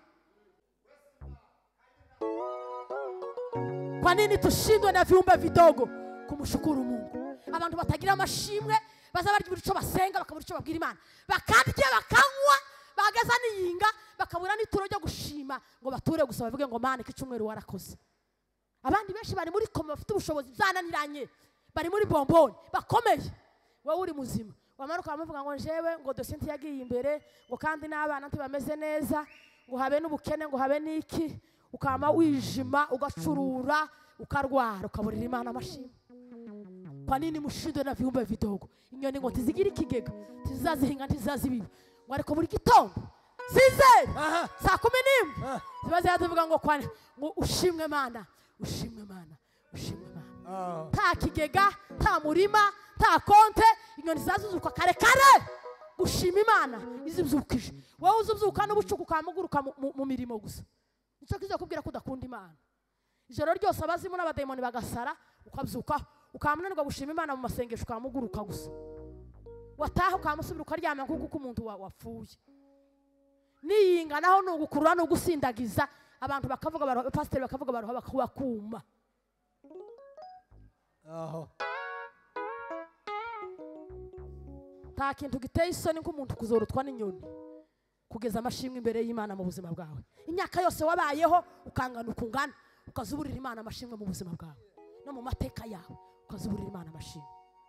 Kwa nini tushindwe na viumbe vidogo kumshukuru Mungu? Abantu batagira amashimwe bazabarya buri cyo basenga bakabura icyo babwira Imana. Bakarya bakanywa bageza niyinga bakabura n'ituro ryo gushima ngo bature gusa bavuge ngo Mana kicumweru warakoze. Abandi benshi bari muri koma bafite ubushobozi byananiranye. Bari muri bomboni bakomeye. Wowe uri muzima. Wamaruka bamuvuga ngo jewe ngo dosenti yagiye imbere ngo kandi n'abana ntibameze neza ngo habe n'ubukene ngo habe n'iki ukama wijima ugacurura ukarwara ukaburira Imana amashimwe. Kwa nini mushindwe na viumbe vidogo? Inyoni ngo tizigira ikigega tizazihinga tizazibiba ngo ariko buri gitondo sizeri saa 11 zibaze yavuga ngo kwa ngo ushimwe Mana ushimwe Mana ushimwe Mana. Ta kigega ta murima ta konte inyoni zazuzuka kare kare gushima Imana izibyukije. Wowe uzubyuka n'ubucuku kamuguruka mu mirimo gusa. Nicyo kizo kubwira ko udakunda Imana. Ijoro ryose abazimu n'abademoni bagasara ukabyuka ukamunanirwa gushima Imana mu masengesho kamuguruka gusa. Wataha ukamusubira ukaryama nk'uko umuntu wapfuye. Niyinga naho nugukurura no gusindagiza abantu bakavuga baro pastor bakavuga baro bakuma. Nta kintu giteye isoni nk'umuntu kuzorutwa n'inyoni kugeza amashimwe imbere y'Imana mu buzima bwawe. Imyaka yose wabayeho ukangana ukungana ukazuburira Imana amashimwe mu buzima bwawe no mu mateka yawe ukazuburira Imana amashimwe.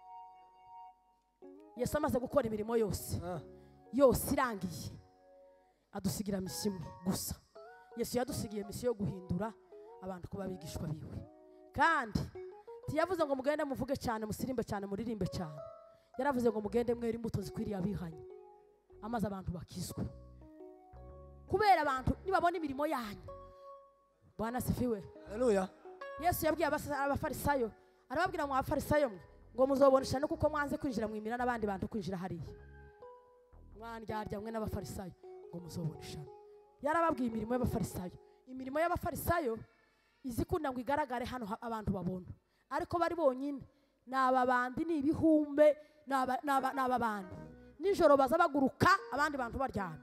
Yesu amaze gukora imirimo yose irangiye adusigira misiyo gusa. Yesu yadusigiye misiyo yo guhindura abantu kuba bigishwa biwe. Kandi tiyavuze ngo mugende muvuge cyane musirimbe cyane muririmbe cyane. Yaravuze ngo mugende mwera imbuto zikwiriye abihanye amaze abantu bakizwe. Kubera abantu nibabona imirimo yanyu. Bwana sifiwe. Hallelujah. Yesu yabwiye abafarisayo arababwira ngo abafarisayo ngo muzobonesha no kuko mwanze kwinjira mu imira n'abandi bantu kwinjira hariya. Mwandyarya mwe n'abafarisayo ngo muzobonesha. Yarababwiye imirimo y'abafarisayo. Imirimo y'abafarisayo izikunda ngo igaragare hano abantu babona. Ariko bari bonyine naba bandi ni ibihumbe naba bandi. Nijoro baza baguruka abandi bantu baryana.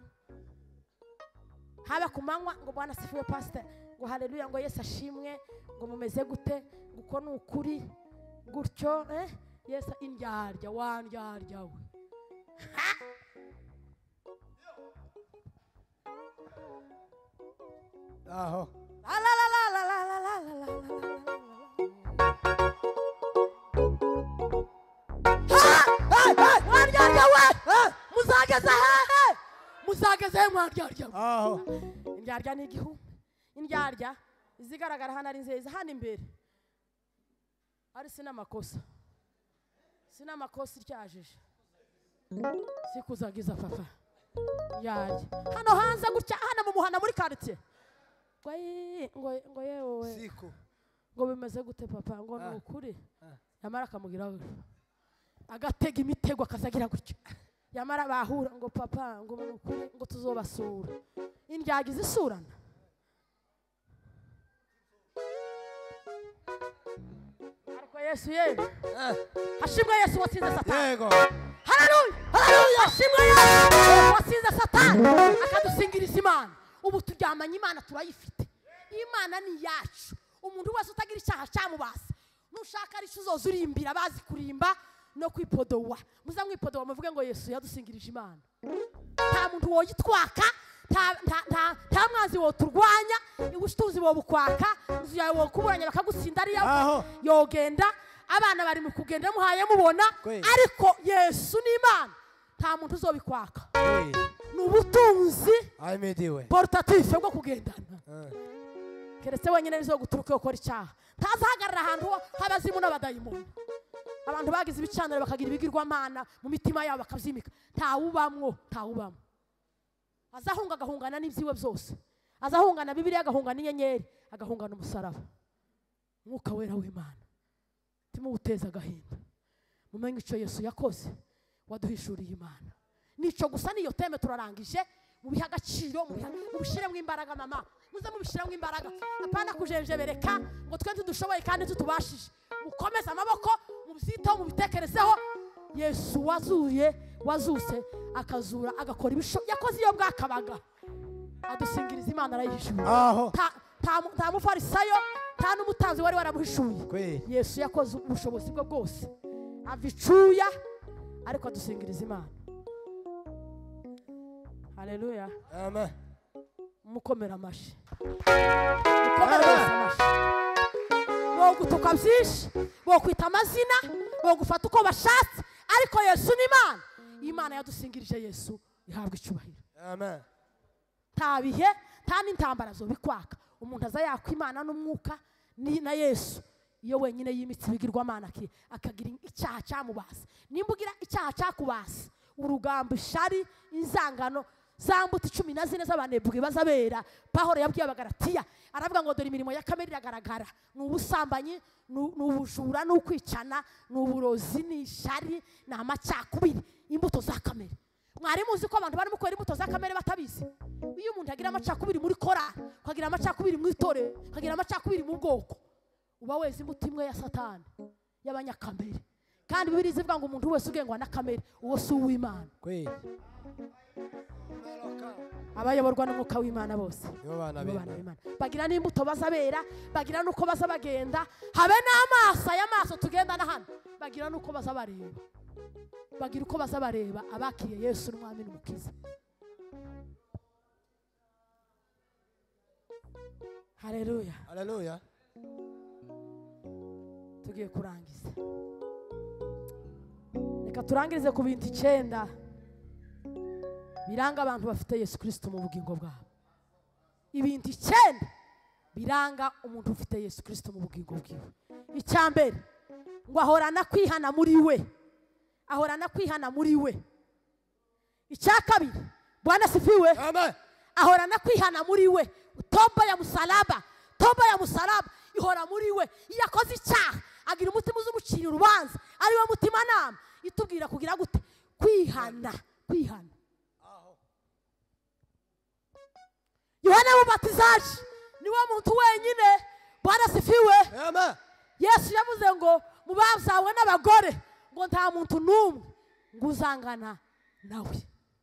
Haba kumanywa ngo Bwana sifiwe pastor ngo haleluya ngo Yesu ashimwe ngo mumeze gute guko n'ukuri gutyo Yesu indyarya wandyarya we. Aho. Wandyarya we muzageza hehe muzageza he mwandyarya. Aho. Indyarya ni igihumbi. Indyarya izigaragara hano ari nziza hano imbere ari sinamakosa iryajije sikuzagiza papa yaje hano hanze gutya hano mu muhanda muri quartier ngo yewe Siko. ngo bimeze gute papa ngo ni ukuri yamara akamugira agatega imitego akazagira gutyo yamara bahura ngo papa ngo ni ukuri ngo tuzobasura indyagize isurana ariko Yesu hashimwe Yesu watsinze Satani. Yego. Haleluya hashimwe Yesu watsinze Satani akadusingiriza Imana. Ubu turyamanye Imana turayifite. Imana ni yacu. Umuntu wese utagira icyaha cyamubase nushaka ari uzoza urimbira bazi kurimba no kwipodowa muza mwipodowa muvuge ngo Yesu yadusingirije Imana. Nta muntu woyitwaka nta mwanzi wo turwanya ubushituzi bo bukwaka uzu yawe wo kuburanya bakagutsinda ari yawe yogenda abana bari mu kugenda muhaye mubona ariko Yesu ni Imana nta muntu uzobikwaka n'ubutunzi portatif bwo kugendana keretse wenyine nizo guturuka ukora icyaha ntazahagarara ahantu habazimu n'abadayimoni abantu bagize ibicaniro bakagira ibigirwamana mu mitima yabo bakabyimika ntawubamwo azahunga agahungana n'ibyiwe byose azahungana Bibiliya agahungana inyenyeri agahungana umusaraba Mwuka wera w'Imana timuteza agahinda mumenye icyo Yesu yakoze waduhishuriye Imana nico gusa niyo teme turarangije mu biha agaciro mu bishiremo imbaraga mama muze mu bishiremo imbaraga apana kujenjebereka ngo twe tudushoboye kandi tutubashije mukomeza amaboko mu byito mu bitekerezeho Yesu wazuse akazura agakora ibisho yakoze iyo bwakabaga adusingiriza Imana arayihishura nta mufarisayo nta n'umutanzi wari waramuhishuye Yesu yakoze ubushobozi bwe bwose avicuya ariko adusingiriza Imana. Haleluya amen mukomera amashi wo gutuka byinshi wo kwita amazina wo gufata uko bashatse ariko Yesu ni Imana yadusingirije Yesu ihabwa icyubahiro amen tabihe nta n'intambara zo bikwaka umuntu aza yakwa Imana n'umwuka ni na Yesu iyo wenyine yimitse bigirwamana akagira icyaha cyamubase nimbugira icyaha cyakubase urugamba ishari inzangano zambuta 14 z'abanebwe bazabera Pawulo yabwiye abagaratiya aravuga ngo dore imirimo ya kamere iragaragara n'ubusambanyi n'ubujura n'ukwicana n'uburozi n'ishari n'amacakubiri imbuto za kamere. Mwari muzi ko abantu bari mukora imbuto za kamere batabizi. Iyo umuntu agira amacakubiri muri kora kagira amacakubiri mu itore kagira amacakubiri mu bwoko uba wese imbuto imwe ya Satani y'abanyakamere kandi Bibiliya ivuga ngo umuntu wese ugengwa na kamere uwo si uw'Imana. Abayoborwa n'Umwuka w'Imana bose bagira n'imbuto bazabera bagira nuko bazabagenda habe n'amaso y'amaso tugenda na hano bagira nuko bazabareba bagira uko bazabareba abakiye Yesu n'Umwami n'Umukiza. Haleluya haleluya tugiye kurangiza reka turangirize ku bintu 9 biranga abantu bafite Yesu Kristo mu bugingo bwabo. Ibintu 9 biranga umuntu ufite Yesu Kristo mu bugingo bwiwe. Icyambere ngo ahorana kwihana muri we icyakabiri Bwana sifiwe amen ahorana kwihana muri we toba ya musalaba ihora muri we yakoze icyaha agira umutima uzumucira urubanza ari we mutima nama itubwira kugira gute kwihana Yohana Mubatizaji niwe muntu wenyine Bwana sifiwe amen Yesu yavuze ngo mubazawe n'abagore ngo nta muntu numwe nguzangana nawe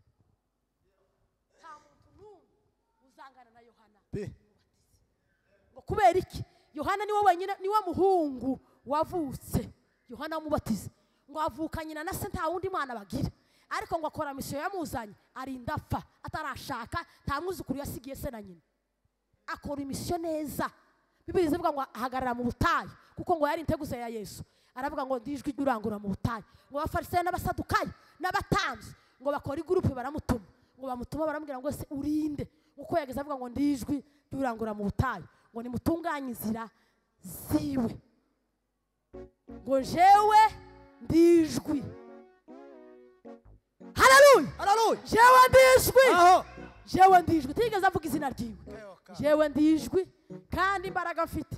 na Yohana ngo kubera iki Yohana niwe wenyine niwe muhungu wavutse Yohana Mubatiza ngo avukanye na se nta wundi mwana bagira ariko ngo akora misiyo yamuzanye arinda apfa atarashaka nta mwuzukuru yasigiye se na nyina akora imisiyo neza. Bibiliya ivuga ngo ahagarara mu butayu kuko ngo yari integuza ya Yesu aravuga ngo ndijwi ryurangura mu butayu ngo abafarisayo n'abasadukayo n'abatanzi ngo bakora igroupe baramutuma ngo bamutuma baramubwira ngo se urinde uko yageze avuga ngo ndijwi ryurangura mu butayu ngo nimutunganye inzira ziwe ngo jewe ndijwi haleluya jewe ndijwi jewe ndijwi tigeze avuga izina ryiwe jewe ndijwi kandi imbaraga mfite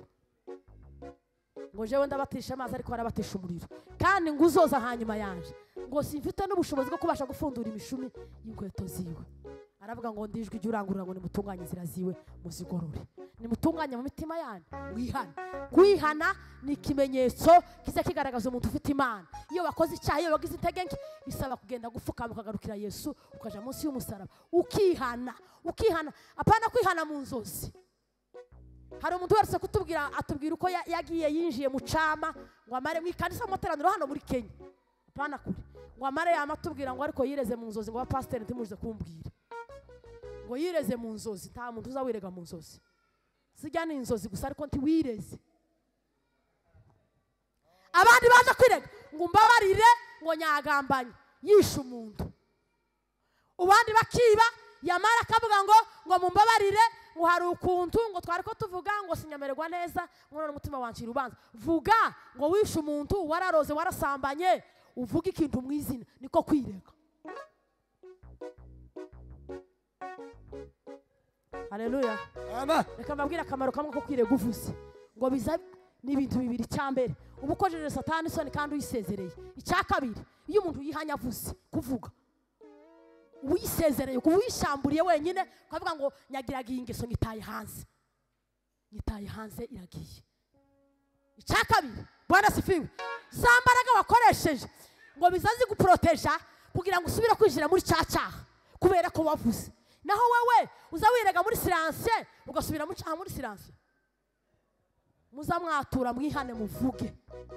ngo jewe ndabatisha amazi ariko arabatisha umuriro kandi ngo uzoza hanyuma yanje ngo simfite n'ubushobozi bwo kubasha gufundura imishumi y'inkweto ziwe aravuga ngo ndijwi jya urangurura ngo nimutunganye inzira ziwe muzigorore nimutunganye mu mitima yanyu wihana kwihana ni ikimenyetso kiza kigaragaza umuntu ufite imana iyo wakoze icyaha iyo wagize intege nke bisaba kugenda gupfukama ukagarukira Yesu ukaja munsi y'umusaraba ukihana apana kwihana mu nzozi. Hari umuntu wese atubwira uko yagiye yinjiye mu cama ngo amare mu ikanisa amateraniro hano muri Kenya apana kure ngo amare yamatubwira ngo ariko yireze mu nzozi ngo ba pastor ntimuze kumbwira ngo yireze mu nzozi nta muntu uzawirega mu nzozi sijya ni inzozi gusa ariko nti wireze abandi baje kwirega ngo mbabarire ngo nyagambanye yishe umuntu ubandi bakiba yamara akavuga ngo mumbabarire ngo hari ukuntu ngo twari ko tuvuga ngo sinyamererwa neza ngo none umutima wancira ubanza vuga ngo wishe umuntu wararoze warasambanye uvuga ikintu mu izina niko kwirega. Haleluya. Amen. Reka mbabwira akamaro kamwe ko kwirega uvuze ngo biza n'ibintu bibiri cyambere ubukojeje Satani soni kandi uyisezereye icya kabiri iyo umuntu yihanya avuze kuvuga wisezereye kuwishamburiye wenyine kavuga ngo nyagiragiye ingeso ngitaye hanze iragiye icya kabiri Bwana sifiwe zambaraga wakoresheje ngo bizazi guproteja kugira ngo usubire kwinjira muri cyaha kubera ko wavuze naho wewe uzawirega muri silence ugasubira muri silence muzamwatura mwihane muvuge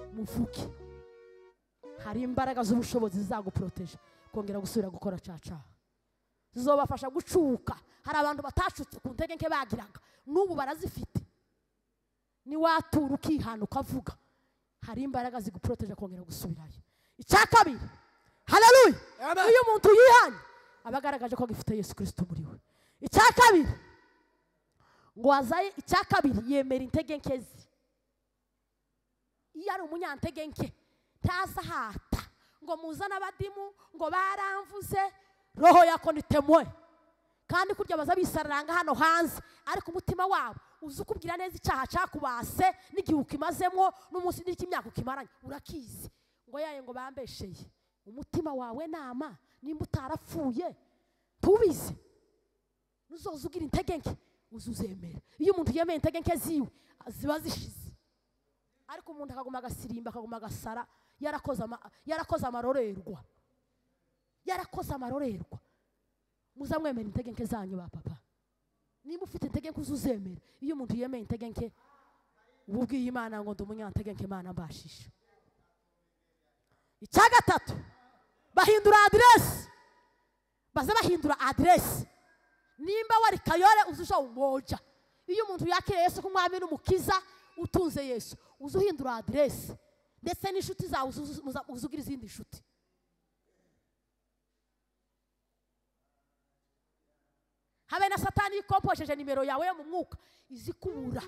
hari imbaraga z'ubushobozi zizaguproteja kongera gusubira gukora cyaha zizobafasha gucuka. Hari abantu batashutse ku ntege nke bagiraga n'ubu barazifite ni watura ukihana ukavuga hari imbaraga ziguproteja kongera gusubirayo. Icya kabiri haleluya iyo umuntu yihanye abagaragaje ko gifite Yesu Kristo muri we. Icya kabiri ngo azaye icya kabiri yemera intege nkezi iyo ari umunyantege nke ntazahata ngo muzana abadimu ngo baramvuze roho yako nitemwe kandi kurya bazabisaranga hano hanze ariko umutima wabo uzukubwira neza icyaha cyakubase n'igihe ukimazemo n'umunsi n'ikimyaka ukimaranye urakizi ngo yaye ngo bambesheye umutima wawe nama nimba utarapfuye tubize nuzoza ugira intege nke uzuzemera. Iyo umuntu yemeye intege nke ziwe ziba zishize ariko umuntu akaguma agasirimba akaguma agasara yarakoze amarorerwa muzamwemera intege nke zanyu ba papa nimba ufite intege nke uzuzemera. Iyo umuntu yemeye intege nke ububwiye Imana ngo ndumunyantege nke Imana mbashisha. Icya gatatu bahindura address nimba wari Kayore uzusha umoja. Iyo umuntu yakire Yesu kumwami n'umukiza utunze Yesu uzuhindura address ndetse n'inshuti zawe uzugira izindi nshuti. Habe na Satani ikomposheje nimero yawe yo mu mwuka izikubura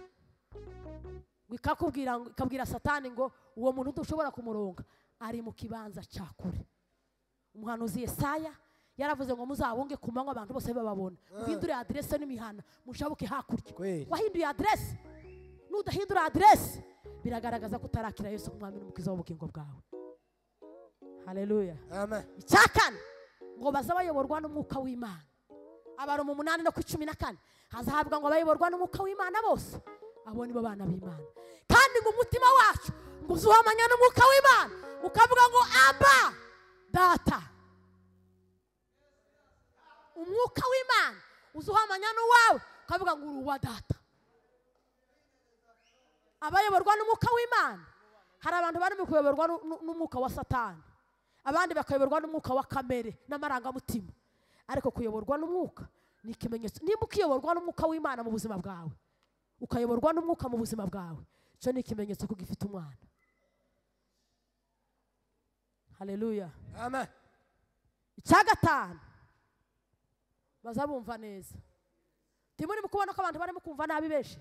ikabwira Satani ngo uwo muntu ntushobora kumuronga ari mu kibanza cyakure. Umuhanuzi Yesaya yaravuze ngo muzabunge ku manywa abantu bose bababona muhindure address n'imihana mushabuke hakurya. Wahinduye address nudahindura address biragaragaza ko utarakira Yesu kumwami n'umukiza w'ubugingo bwawe. Haleluya. Amen. Icyakane ngo bazabayoborwa n'umwuka w'Imana. Abaro mu 8 no ku 14 hazahabwa ngo abayoborwa n'umwuka w'Imana bose abo nibo bana b'Imana kandi ngo umutima wacu ngo uzuhamanya n'umwuka w'Imana ukavuga ngo aba data. Umwuka w'Imana uzuhamanya n'uwawe ukavuga ngo uruwa data. Abayoborwa n'umwuka w'Imana hari abantu bari mu kuyoborwa n'umwuka wa Satani abandi bakayoborwa n'umwuka wa kamere n'amarangamutima ariko kuyoborwa n'umwuka ni ikimenyetso. Nimba ukiyoborwa n'umwuka w'Imana mu buzima bwawe ukayoborwa n'umwuka mu buzima bwawe cyo ni ikimenyetso ko gifite umwana. Haleluya. Amen. Icya gatanu bazabumva neza timuri mukubona ko abantu barimo kumva nabi beshe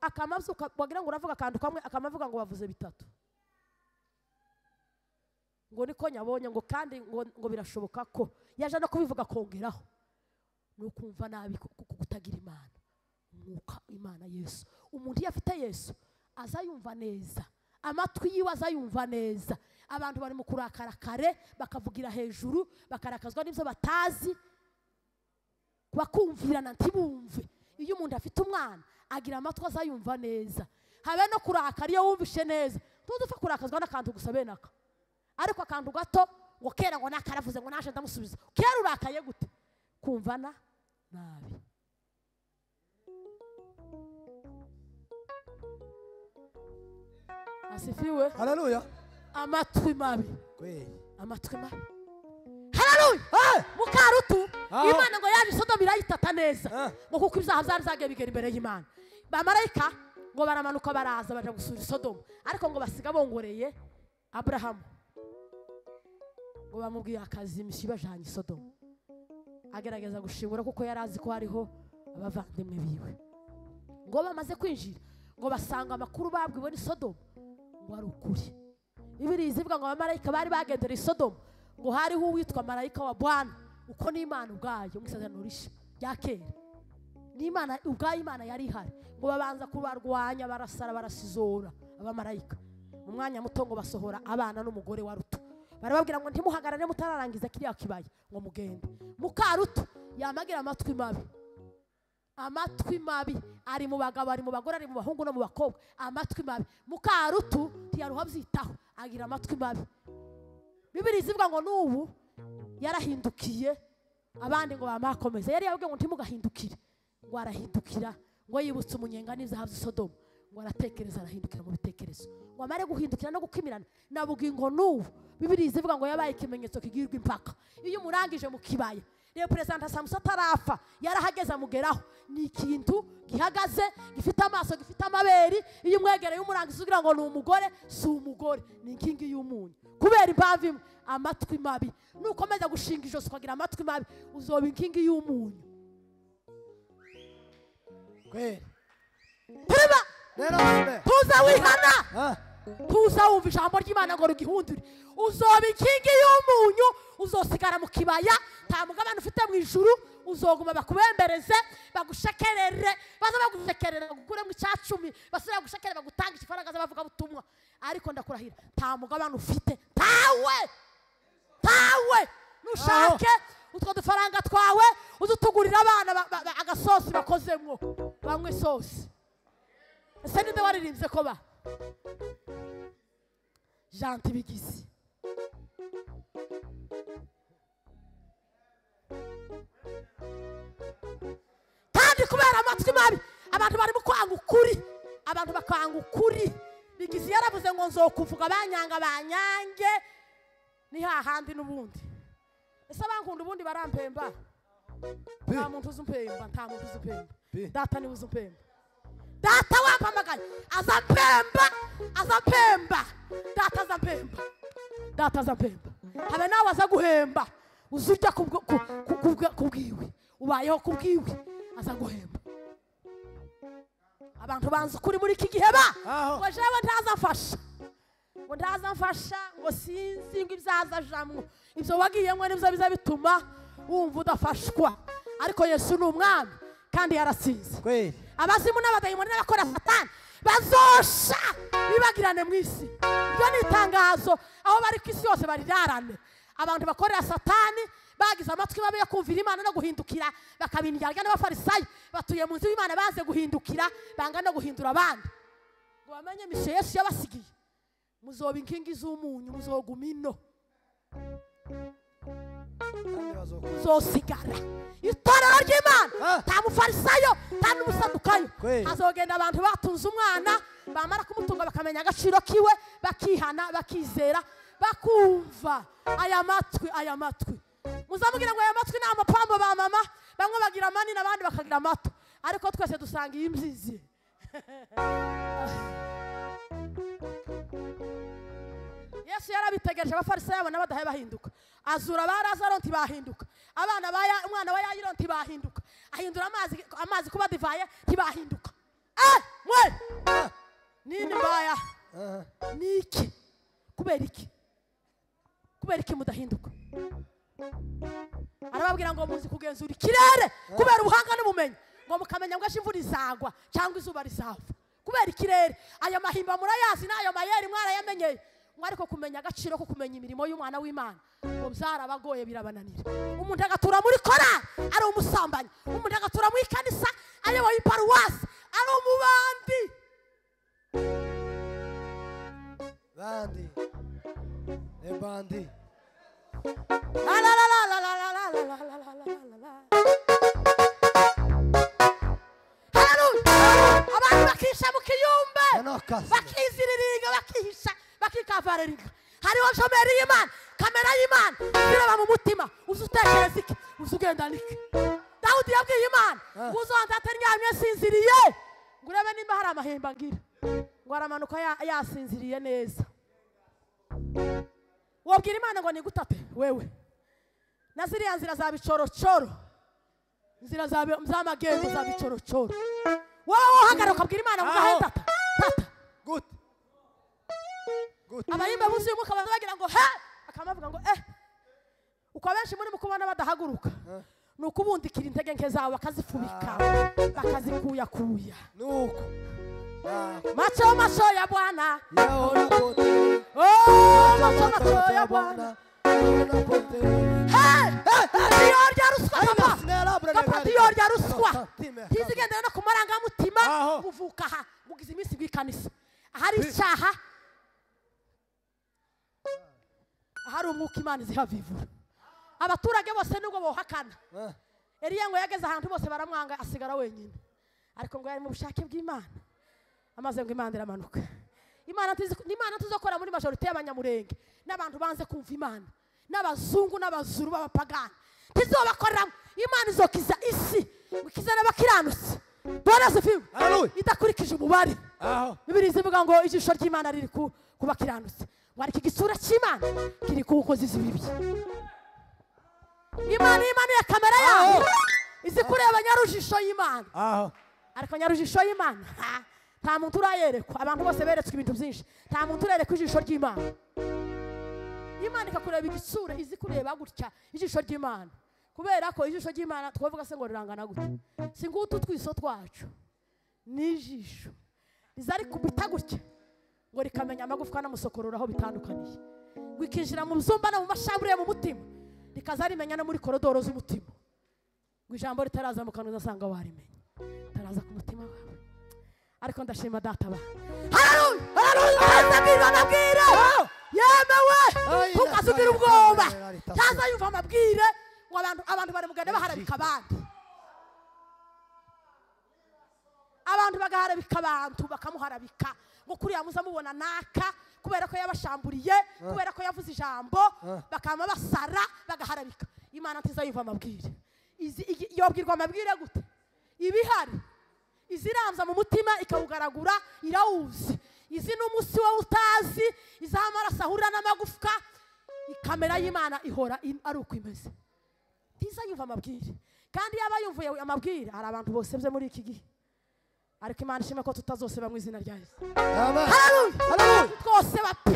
akamavuka wagira ngo uravuga kandi kamwe akamavuga ngo bavuze bitatu ngo niko nyabonye ngo kandi ngo birashoboka ko yaje no kubivuga kongeraho no kumva nabi kutagira Imana umwuka Imana Yesu. Umuntu iyo afite Yesu azayumva neza, amatwi yiwe azayumva neza. Abantu bari mu kurakara kare bakavugira hejuru, bakarakazwa n'ibyo batazi, bakumvirana ntibumve. Iyo umuntu afite umwana agira amatwi azayumva neza, habe no kurakara iyo wumvishe neza. Ntudupfa kurakazwa n'akantu gusa benaka, ariko akantu gato ngo kera ngo nakaravuze ngo naje ndamusubiza. Kera urakaye gute? Kumvana nabi. Asifiwe. Haleluya. Amatwi mabi. Kweli. Amatwi mabi. Haleluya. Mukarutu Imana ngo yaje Sodoma irayitata neza ngo kuko ibyaha byari zagiye bigera imbere y'Imana. Bamarayika ngo baramanuka baraza baje gusura Sodoma, ariko ngo basiga bongoreye Abrahamu ngo bamubwiye akazi bajanye Sodoma. Agerageza gushingura kuko yari azi ko hariho abavandimwe biwe. Ngo bamaze kwinjira ngo basanga amakuru babwiwe ni Sodoma ngo ari ukuri. Bibiliya izivuga ngo abamarayika bari bagendera Sodoma ngo hariho uwitwa marayika wa Bwana, uko ni Imana ubwayo mu isezerano rishya rya kera. Ni Imana ubwayo, Imana yari ihari. Ngo babanza kubarwanya barasara barasizora abamarayika. Mu mwanya muto ngo basohora abana n'umugore wa Rutu. Barababwira ngo ntimuhagarare mutararangiza kiriya kibaya ngo mugende. Mukarutu yamagira amatwi mabi. Amatwi mabi ari mu bagabo, ari mu bagore, ari mu bahungu no mu bakobwa. Amatwi mabi. Mukarutu ntiyaruha byitaho, agira amatwi mabi. Bibiliya izivuga ngo n'ubu yarahindukiye, abandi ngo bamakomeza. Yari yabwiye ngo ntimugahindukire, ngo arahindukira, ngo yibutse umunyenga n'ibyaha by'i Sodoma, ngo aratekereza, arahindukira mu bitekerezo, ngo amare guhindukira no gukimirana na bugingo n'ubu. Bibiliya izivuga ngo yabaye ikimenyetso kigirwa impaka. Iyo umurangije mu kibaya, rero Perezida Samuson atarapfa yarahageze amugeraho. Ni ikintu gihagaze, gifite amaso, gifite amaberi. Iyo umwegereye umurangiza ugira ngo ni umugore, si umugore, ni inkingi y'umunyu. Kubera impamvu imwe, amatwi mabi. Nukomeza gushinga ijosi ukagira amatwi mabi, uzoba inkingi y'umunyu. Kweli. Priba Nera tuza wihana, tuza wumva ijambo ry'Imana ngo rugihundure. Uzoba inkingi y'umunyu, uzosigara mu kibaya, nta mugabane ufite mu ijuru. Uzoguma bakubembereze, bagushekerere, baza bagushekerera bagukure mu cyacumi, basira bagushekerera bagutangisha ifaranga z'abavuga butumwa. Ariko ndakurahira nta mugabane ufite, tawe nushake utwo dufaranga twawe uzutugurira abana agasosi bakozemwo bamwe sosi. Ese ninde waririmbye ko ba Janti bigizi? Kandi kubera amatwi mabi abantu bari mu kwanga ukuri, abantu bakanga ukuri. Bigizi yaravuze ngo nzokuvuga banyanga banyange ni hahandi n'ubundi. Ese abankunda ubundi barampemba? Nta muntu uzumpemba, nta muntu uzumpemba. Data ni uzumpemba. Data wampamagaye azampemba, data azampemba, data azampemba. Habe nawe aza guhemba, uzujya kubwiwe, ubayeho kubwiwe, aza guhemba. Abantu banze kuri muri iki gihe ba ngo jewe ntazafasha, ngo ntazafasha, ngo sinzi ngo ibyazajamwo. Ibyo wagiyemwe nibyo biza bituma wumva udafashwa. Ariko Yesu ni umwami kandi yarasize. Kweli. Abazimu n'abadayimoni n'abakora Satani bazosha bibagirane mu isi. Ibyo ni itangazo, aho bari ku isi yose barirarane. Abantu bakorera Satani bagize amatwi mabi yo kumvira Imana no guhindukira, bakabindyarya n'abafarisayo batuye mu nzu y'Imana baze guhindukira, banga no guhindura abandi. Ngo bamenye mishe Yesu yabasigiye, muzoba inkingi z'umunyu, muzoguma ino, muzosigara itorero ry'Imana. Nta mufarisayo, nta n'umusadukayo. Hazogenda abantu batunze umwana, bamara kumutunga bakamenya agaciro kiwe, bakihana, bakizera, bakumva. Aya matwi muzamubwira ngo aya matwi ni amapambo ba mama, bamwe bagira manini abandi bakagira mato, ariko twese dusanga iyi mzizi. Yesu yarabitegereje abafarisayo abona badahe bahinduka, azura ba Lazaro ntibahinduka, umwana wa Yayiro ntibahinduka, ahindura amazi kuba divaye ntibahinduka. Mwe nini mbaya niki? Kubera iki? kubera iki mudahinduka? Arababwira ngo muzi kugenzura ikirere kubera ubuhanga n'ubumenyi, ngo mukamenya ngo imvura izagwa cyangwa izuba rizava kubera ikirere. Aya mahimba murayazi n'ayo mayeri mwarayamenyeye, ariko kumenya agaciro ko kumenya imirimo y'umwana w'Imana ngo byarabagoye birabananira. Umuntu agatura muri korali ari umusambanyi, umuntu agatura muri kanisa ayoboye iparuwasi ari umubandi. Bandi. Ebandi. La la la la la la la la la la la la. Haleluya. Abantu bakisha mu kiyumbe, bakiziriringa, bakihisha, bakikavareringa. Hariho shomeri y'Imana, kamera y'Imana ireba mu mutima, uzutekereza iki, uzugenda niki. Dawudi yabwiye Imana uzonda ataryamye sinziriye ngo urebe nimba hari amahemba ngira, ngo aramanuka yasinziriye neza. Wabwira Imana ngo nigutate wewe na ziriya nzira za bicorocoro, nzira za magengo za bicorocoro, wowe uhagaruka ukabwira Imana ngo gahenda tata good. Abayimba buzuye umuka bagira ngo he, akamavuga ngo uko abenshi muri mukubana badahaguruka nuko ubundikira intege nke zawe bakazifubika bakazikuyakuya. Nuko macho ya Bwana yaona pote. macho ya Bwana diyorya ruswa papa diyorya ruswa tizigendera no kumaranga mutima uvuka ha mugize iminsi gwikanisa ahari icyaha, ahari umwuka Imana izihavivura. Abaturage bose nubwo bohakana Eliya ngo yageze ahantu bose baramwanga asigara wenyine, ariko ngo yari mu bushake bw'Imana, amaze ngo Imana iramanuka. Imana tuzokora muri majorite y'abanyamurenge n'abantu banze kumva Imana, n'abazungu n'abazuru b'abapagani tizobakoramo. Imana izokiza isi, ikiza n'abakiranutsi bona zifiwe idakurikije umubare. Bibiri zivuga ngo ijisho ry'Imana riri kubakiranutsi, ngo ariko igisura cy'Imana kiri kuwukoza izibibi. Imana ya kamera yawe izi kureba nyarujisho y'Imana, ariko nyarujisho y'Imana nta muntu urayerekwa. Abantu bose beretswe ibintu byinshi, nta muntu urerekwa ijisho ry'Imana. Imana ikakureba igisura, izi kureba gutya ijisho ry'Imana, kubera ko ijisho ry'Imana twavuga se ngo rirangana gutya, si ngutu twiso twacu n'ijisho rizari kubita gutya ngo rikamenya amagufwa n'amusokorora aho bitandukaniye, ngo ikinjira mu byumba no mu mashambure mu mutima, rikaza rimenya no muri korodoro z'umutima, ngo ijambo ritaraza mu kanwa uzasanga warimenya, taraza ku mutima wawe. Ariko ndashima data ba. Haleluya. Nabwire yemewe tukazubira ubwoba, taza yumva amabwire ngo abantu bari mugende baharabika abandi, abantu bagaharabika abantu bakamuharabika ngo kuriya muza mubona naka kubera ko yabashamburiye, kubera ko yavuze ijambo bakama basara bagaharabika. Imana ntiza yumva amabwire, yobwirwa amabwire gute? Ibihari iziramza mu mutima ikawugaragura irawuzi, izi n'umusi wo utazi, izamaraso ahurira n'amagufwa, ikamera y'Imana ihora ari uko imeze. Ntiza yumva amabwire, kandi yaba yumvuye amabwire hari abantu bose bye muri iki gihe, ariko Imana ishime ko tutazoseba mu izina rya Yesu. Amen. Haleluya. Twose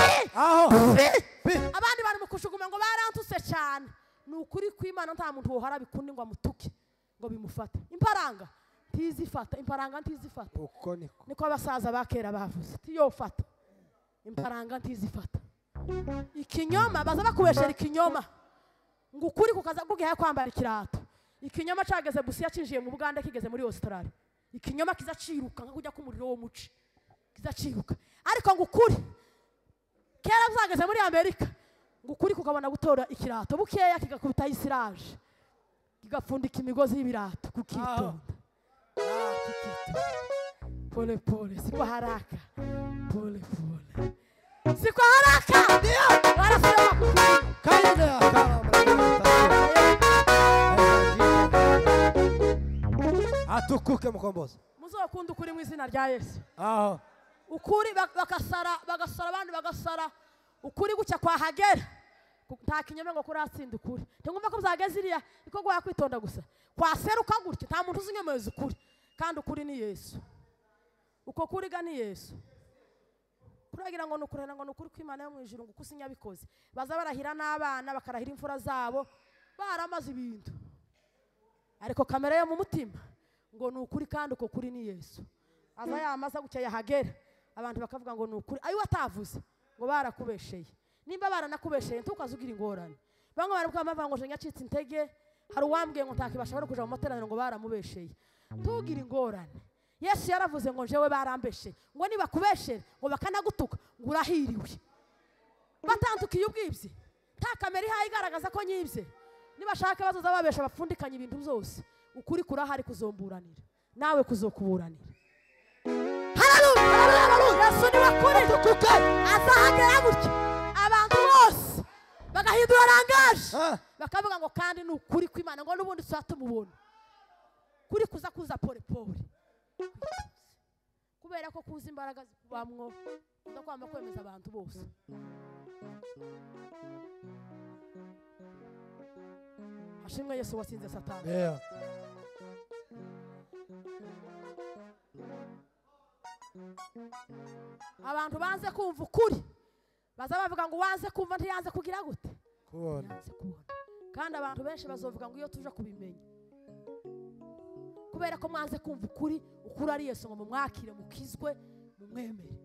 abandi bari mu kushuguma ngo barantuse cyane, nukuri kw'Imana nta muntu wohara bikundi ngo amutuke ngo bimufate. Imparanga ntizifata, imparanga ntizifata. Uko niko abasaza bakera bavuze, tiyofata imparanga ntizifata. Ikinyoma baza bakubeshera ikinyoma ngo ukuri kukaza kugiye kwambara ikirato. Ikinyoma cageze busiya cinjiye mu Buganda kigeze muri Australia, ikinyoma kizaciruka nka kujya kumuriro wo muci, kizaciruka. Ariko ngo ukuri kera byageze muri Amerika, ngo ukuri kukabona gutora ikirato bukeya kigakubita isiraje, kigapfundika imigozi y'ibirato kukitonda. Pole pole, siko haraka. Pole pole, siko haraka. Ndio wanasema kaida atukuke mukombozi. Muzokunda ukuri mu izina rya Yesu. Ukuri bagasara abandi bagasara ukuri gucya kwa Hagera, nta kinyome ngo kuratsinda ukuri. Ntengumva ko byageze iriya iko gwa kwitonda gusa kwaseruka gutya, nta muntu uzinyemeza ukuri, kandi ukuri ni Yesu. Uko kuri ga ni Yesu. kuragira ngo nukurena ngo nukuri kw'Imana yo mu ijuru ngo kusinya bikoze baza barahira n'abana bakarahira imfura zabo baramaze ibintu ariko kamera yo mu mutima ngo nukuri kandi uko kuri ni Yesu aza yamaza gucya hagera abantu bakavuga ngo nukuri ayo watavuze ngo barakubesheye nimba baranakubesheye ntukazugira ingorane bamwe baravuga amavuga ngo nyacitse intege hari uwambwiye ngo ntakibashobora kuja mu materaniro ngo baramubesheye tugira ingorane Yesu yaravuze ngo jewe barambeshe ngo niba kubeshere ngo bakanagutuka ngo urahiriwe batandukiye ubwibye nta kamera ihaye igaragaza ko nyibye niba shaka bazoza babesha bapfundikanye ibintu byose ukuri kurahari kuzomburanira nawe kuzokuburanira haleluya Yesu ni wakuri dukuke azahagera gutya abantu bose bagahindura rangaje bakavuga ngo kandi ni ukuri kw'Imana ngo n'ubundi twatumubona kuri kuza pole pole kubera ko kuza imbaraga zikubamwo ndakwamba kwemeza abantu bose hashimwe Yesu watsinze Satani abantu banze kumva ukuri baza bavuga ngo wanze kumva ntiyanze kugira gute kubona kandi abantu benshi bazovuga ngo iyo tuje kubimenya kubera ko mwanze kumva ukuri ari Yesu ngo mumwakire mukizwe mumwemere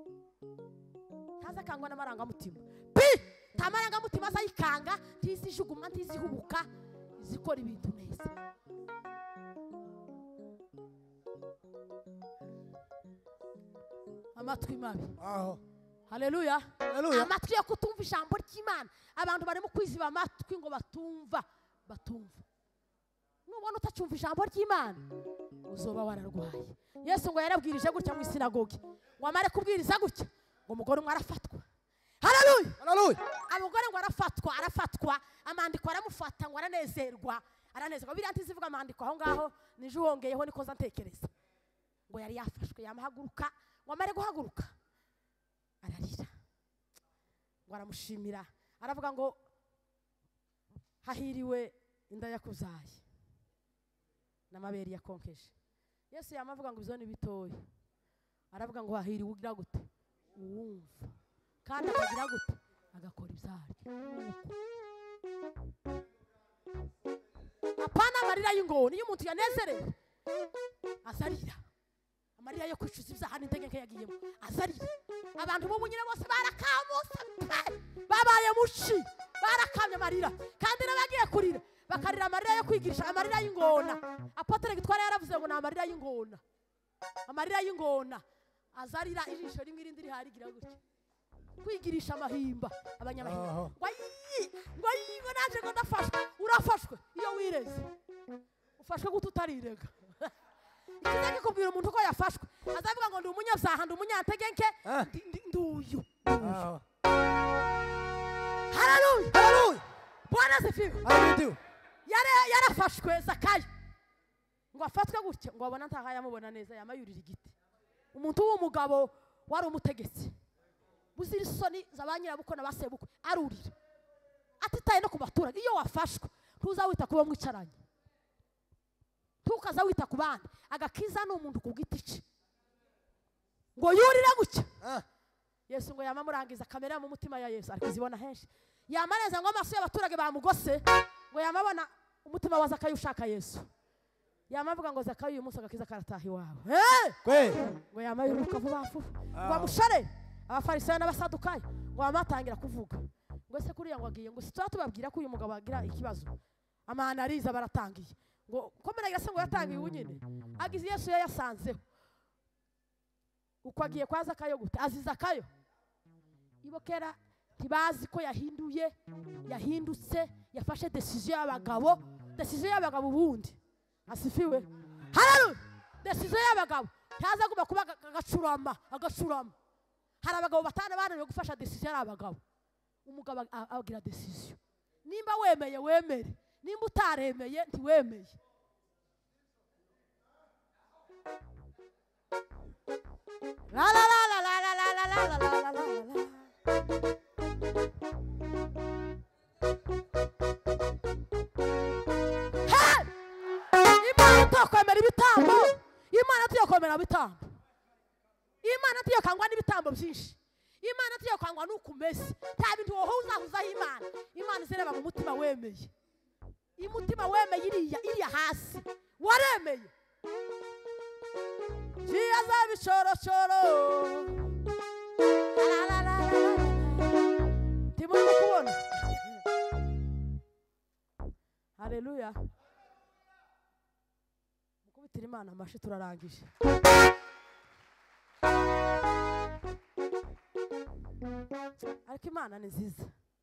ntaza kangwa n'amarangamutima tamarangamutima azayikanga ntizijugumwa ntizihubuka zikora ibintu neza amatwi mabi haleluya amatwi yo kutumva ijambo ry'Imana abantu barimo kwiziba amatwi ngo batumva nubona utacumva ijambo ry'Imana uzoba wararwaye Yesu ngo yarabwirije gutya mu isinagogi ngo amare kubwiriza gutya ngo umugore umwe arafatwa haleluya abugore ngo arafatwa amandiko aramufata ngo aranezerwa biriya ntizivuga amandiko aho ngaho nije uhongeyeho niko ntekereza ngo yari yafashwe yamahaguruka ngo amare guhaguruka ararira ngo aramushimira aravuga ngo hahiriwe inda yakuzaye n'amabere yakonkeje Yesu yamavuga ngo bizone bitoya aravuga ngo hahiriwe ugira gute uwumva kandi akagira gute agakora ibyaryo apana amarira y'ingoni iyo umuntu yanezerewe azarira amarira yo kwicuza ibyaha n'intege nke yagiyemo azarira abantu b'ubu nyine bose barakamutse babaye muci barakamye amarira kandi n'abagiye kurira bakarira amarira yo kwigirisha amarira y'ingona Apotre Gitwara yaravuze ngo n'amarira y'ingona azarira ijisho rimwe irindi riharigira gutya kwigirisha amahimba abanyamahimba ngo naje ngo ndafashwe urafashwe iyo wireze ufashwe gute utarirega ikiza kikubwira umuntu ko yafashwe azavuga ngo ndi umunyabyaha ndi umunyantegenke nduyu haleluya Bwana asifiwe yarafashwe Zakayo ngo afatwe gutya ngo abona ntaha yamubona neza yamayurira igiti umuntu w'umugabo wari umutegetsi buzira isoni zabanyirabukwe n'abasebukwe arurira atitaye no ku baturage iyo wafashwe ntuzawita kuba mwicaranye tukaza wita ku bandi agakiza ni umuntu ku giti cye ngo yurire gutya Yesu ngo yamamurangiza kamera mu mutima ya Yesu arikizibona henshi yamareza ngo amaso y'abaturage bamugose ngo yamabona umutima wa Zakayo ushaka Yesu yamavuga ngo Zakayo uyu munsi agakiza karataha iwawe ngo yamayuruka vuba ngo amushare abafarisayo n'abasadukayo ngo bamatangira kuvuga ngo se kuriya ngo agiye ngo situba tubabwira ko uyu mugabo agira ikibazo amanariza baratangiye ngo komera se ngo yatangiye unyine agize Yesu yasanzeho uko agiye kwa Zakayo gute azi Zakayo ibokera ntibazi ko yahindutse yafashe decision y'abagabo ubundi asifiwe haleluya decision y'abagabo ntaza kuba agacurama hari abagabo batana bananiwe gufasha decision y'abagabo umugabo agira decision nimba wemeye wemere nimba utaremeye ntiwemeye la la la la la la la la la la la Imana tuyokomera ibitambo Imana tuyokangwa n'ibitambo byinshi imana tugiye kwangwa nuko umeze nta bintu wowe uzahuzaho imana izereba mu mutima wemeye umutima wemeye iriya hasi waremeye jiya zabicorocoro timuri kubona haleluya mukubitira imana amashi turarangije ariko imana ni nziza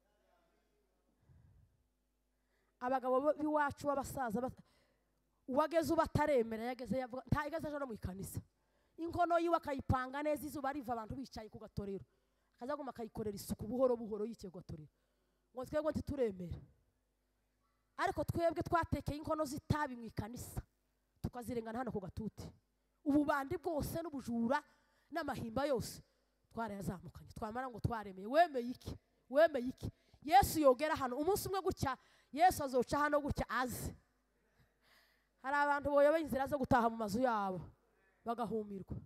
abagabo b'iwacu b'abasaza uwageze uba ataremera yageze yavuga ntayigeze ejo no mu ikanisa inkono yiwe akayipanga neza izuba riva abantu bicaye ku gatorero akazaguma akayikorera isuku buhoro buhoro yicaye ku gatorero ngo twebwe ntituremera ariko twebwe twatekeye inkono z'itabi mu ikanisa tukazirengana hano ku gatuti ububandi bwose n'ubujura n'amahimba yose twarayazamukanye twamara ngo twaremeye wemeye iki Yesu yogera hano umunsi umwe gutya Yesu azoca hano gutya azi hari abantu boyobe inzira zo gutaha mu mazu yabo bagahumirwa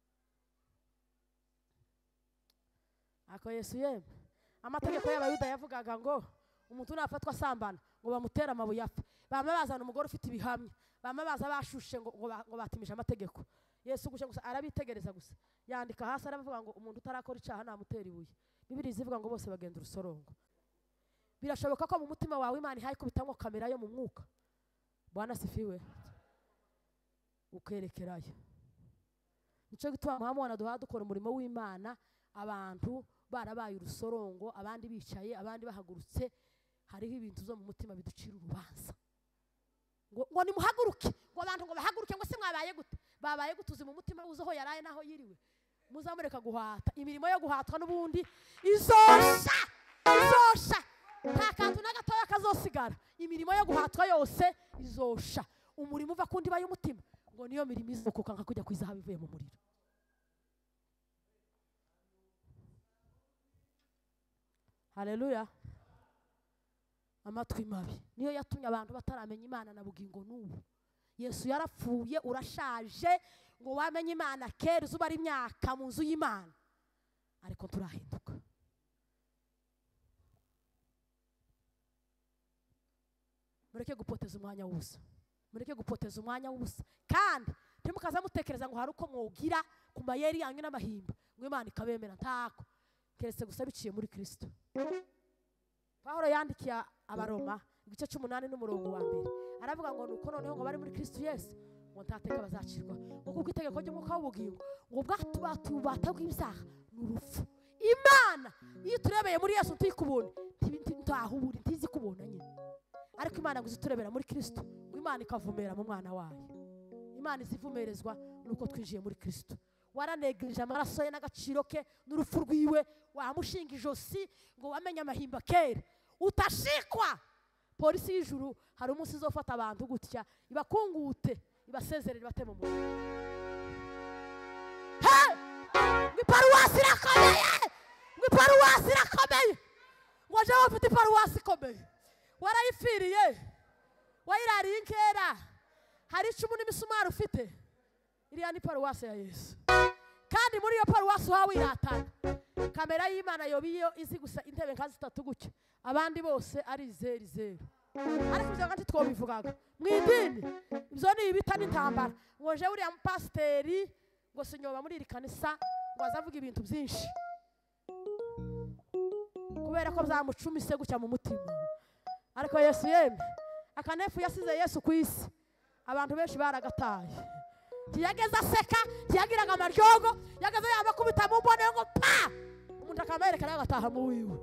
ako Yesu yemwe amategeko y'abayuda yavugaga ngo umuntu nafatwa asambana ngo bamutera amabuye apfa bama bazana umugore ufite ibihamya bama baza bashushe ngo batimije amategeko Yesu gusa arabitegereza gusa yandika hasi aravuga ngo umuntu utarakora icaha namutera ibuye Bibiliya zivuga ngo bose bagenda urusorongo birashoboka ko mu mutima wawe Imana ihaye kubitango kamera yo mu mwuka Bwana sifiwe ukerekerayo nico gituma muhamwana dukora umurimo w'Imana abantu barabaye urusorongo abandi bicaye abandi bahagurutse hariho ibintu zo mu mutima biducira urubanza ngo nimuhaguruke ngo abantu ngo bahaguruke ngo se babaye gutuze mu mutima uzoho yaraye naho yiriwe muzamureka guhata imirimo yo guhatwa n'ubundi izosha nta kantu na gatoya kazosigara imirimo yo guhatwa yose izosha umurimo uva kundi baye umutima ngo niyo mirimo izokoka nka kujya kwizaha bivuye mu muriro haleluya amatwi mabi niyo yatumye abantu bataramenya Imana na bugingo n'ubu Yesu yarapfuye urashaje ngo wamenye Imana kera uzuba ari imyaka mu nzu y'Imana ariko turahinduka mureke gupoteza umwanya w'ubusa kandi ntimukaza mutekereza ngo hari uko mwogira ku mayeri yanyu n'amahimba ngo Imana ikabemera ntako keretse gusa biciye muri Kristo Pawulo yandikiye abaroma igice 8 n'umurongo wa 1 aravuga ngo nuko noneho ngo bari muri Kristo Yesu ngo ntateka bazacirwa ngo kuko itegeko ry'umwuka w'ubugingo ngo bwatubata bw'ibyaha n'urupfu Imana iyo turebeye muri Yesu tuyikubona ntahubura ntizi kubona nyine ariko Imana ngo iziturebera muri Kristo ngo Imana ikavumera mu mwana wayo Imana izivumerezwa nuko twinjiye muri Kristo waranegereje amaraso ye n'agaciro ke n'urupfu rwiwe wamushinga ijosi ngo wamenye amahimba kera utashikwa polisi y'ijuru hari umunsi izofata abantu gutya ibakungute ibasezerere bate mu muriro iparuwasi irakomeye ngo aje wafite iparuwasi ikomeye warayifiriye wayirariye inkera hari icumu n'imisumari ufite iriya ni paruwasi ya Yesu kandi muri iyo paruwasi uhawe iratana kamera y'Imana yobiyo izi gusa intebe nka 3 gutya abandi bose ari zeru ariko ibyo ngati twobivugaga mwidini ibyo ni ibita n'intambara ngo je uriya mpasteri ngo sinyoba muri iri kanisa ngo azavuga ibintu byinshi kubera ko byamucumise gutya mu mutima ariko Yesu yemwe akanefu yasize Yesu ku isi abantu benshi baragataye tiyageza seka tiyagiraga amaryogo yageze yabakubita mu mbone ngo pa umuntu akamerekera agataha mu wiwe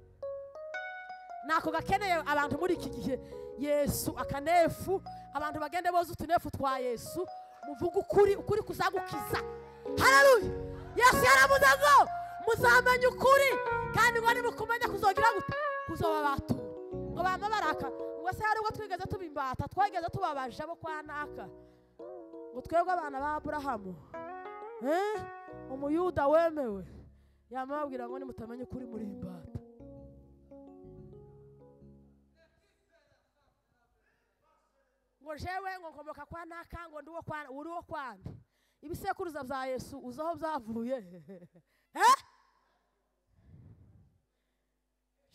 nako gakeneye abantu muri iki gihe Yesu akanefu abantu bagende boza utunefu twa Yesu muvuga ukuri kuzagukiza haleluya Yesu yaravuze ngo muzamenye ukuri kandi ngo nimukumenya kuzogira gute kuzoba batu ngo bama baraka ngo se hari ubwo twigeze tubimbata twageze tubabaje abo kwa naka ngo twebwe abana ba Aburahamu umuyuda wemewe yamabwira ngo nimutamenye ukuri muri imbata ngo jewe ngo nkomoka kwa naka ngo ndiwo kwa uriwo kwande ibisekuruza bya Yesu uzaho byavuye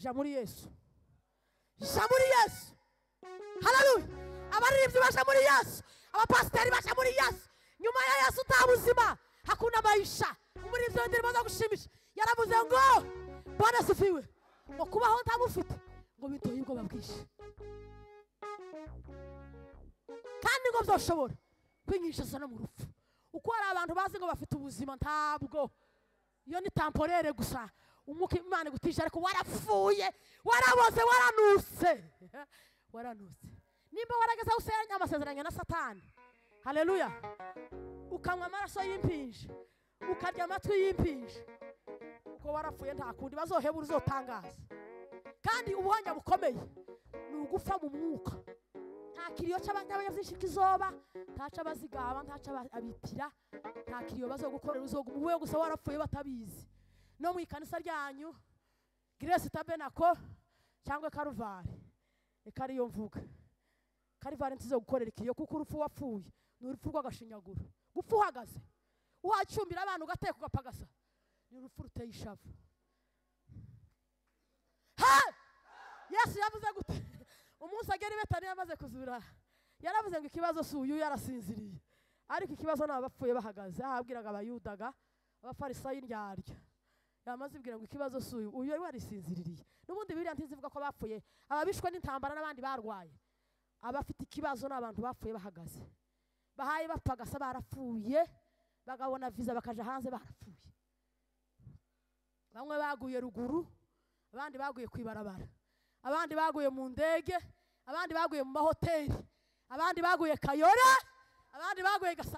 ja muri Yesu, ja muri Yesu. Haleluya. Abaririmbyi baje muri Yesu, abapasiteri baje muri Yesu. Nyuma ya Yesu nta buzima, hakuna maisha. Umuririmbyi w'indirimbo zo gushimisha yaravuze ngo Bwana asifiwe, ngo kubaho ntamufite ngo bitoye ubwoba bwinshi, kandi ngo byoshobora kwinyishaza no mu rupfu. Uko hari abantu bazi ngo bafite ubuzima, ntabwo iyo ni temporere gusa. Umwuka Imana igutije ariko warapfuye, waraboze, waranuse. Waranuse. Nimba warageze aho usenya amasezerano na Satani, haleluya, ukanywa amaraso y'impinja, ukarya amatwi y'impinja, uko warapfuye nta kundi bazohebura uzotangaza. Kandi ubuhanya bukomeye ni ugufa mu mwuka. Nta kiriyo cy'abanyabyaha kizoba, ntaca abazigaba, ntaca abitira, nta kiriyo bazogukorera uzoguma ubuye gusa warapfuye batabizi. No mu ikanisa ryanyu Grace Tabernacle cyangwa Karuvari, reka ariyo mvuga. Karuvari ntizo gukorera ikiriyo kuko urupfu wapfuye ni urupfu rw'agashinyaguro. Gupfa uhagaze uhacumbira abantu ugateka ugapagasa ni urupfu ruteye ishavu. Yesu yavuze gute umunsi agera i Betaniya yamaze kuzura, yaravuze ngo ikibazo si uyu yarasinziriye, ariko ikibazo n'abapfuye bahagaze. Ahabwiraga abayudaga abafarisayo indyarya, yamaze ibwira ngo ikibazo si uyu yari warisinziriye. N'ubundi Bibiliya ntizivuga ko bapfuye ababishwe n'intambara n'abandi barwaye. Abafite ikibazo n'abantu bapfuye bahagaze, bahaye bapagasa barapfuye, bagabona visa bakaja hanze barapfuye. Bamwe baguye ruguru, abandi baguye kwibarabara, abandi baguye mu ndege, abandi baguye mu mahoteli, abandi baguye Kayore, abandi baguye Gasa.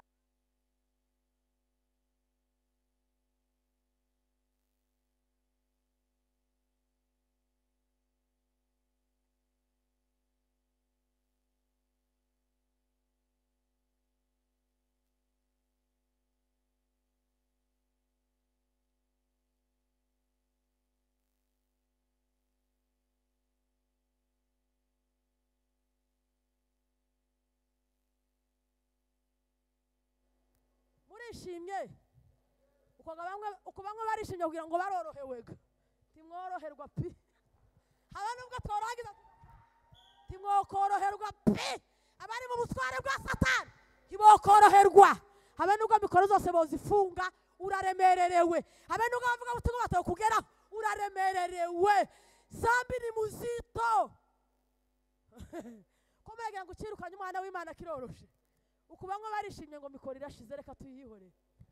Murishimye uko bamwe barishimye kugira ngo barorohewega, timworoherwa pi. Haba nubwo tworagiza timwokoroherwa pi. Abari mu butware bwa Satani ntibokoroherwa. Habe nubwo mikoro zose bozifunga uraremererewe, habe nubwo bavuga butumwa batakugeraho uraremererewe. Zambi ni muzito. Komega ngo ukirukanye umwana w'Imana kiroroshe. Ukubamwe barishimye ngo mikoro irashize reka tuyihore.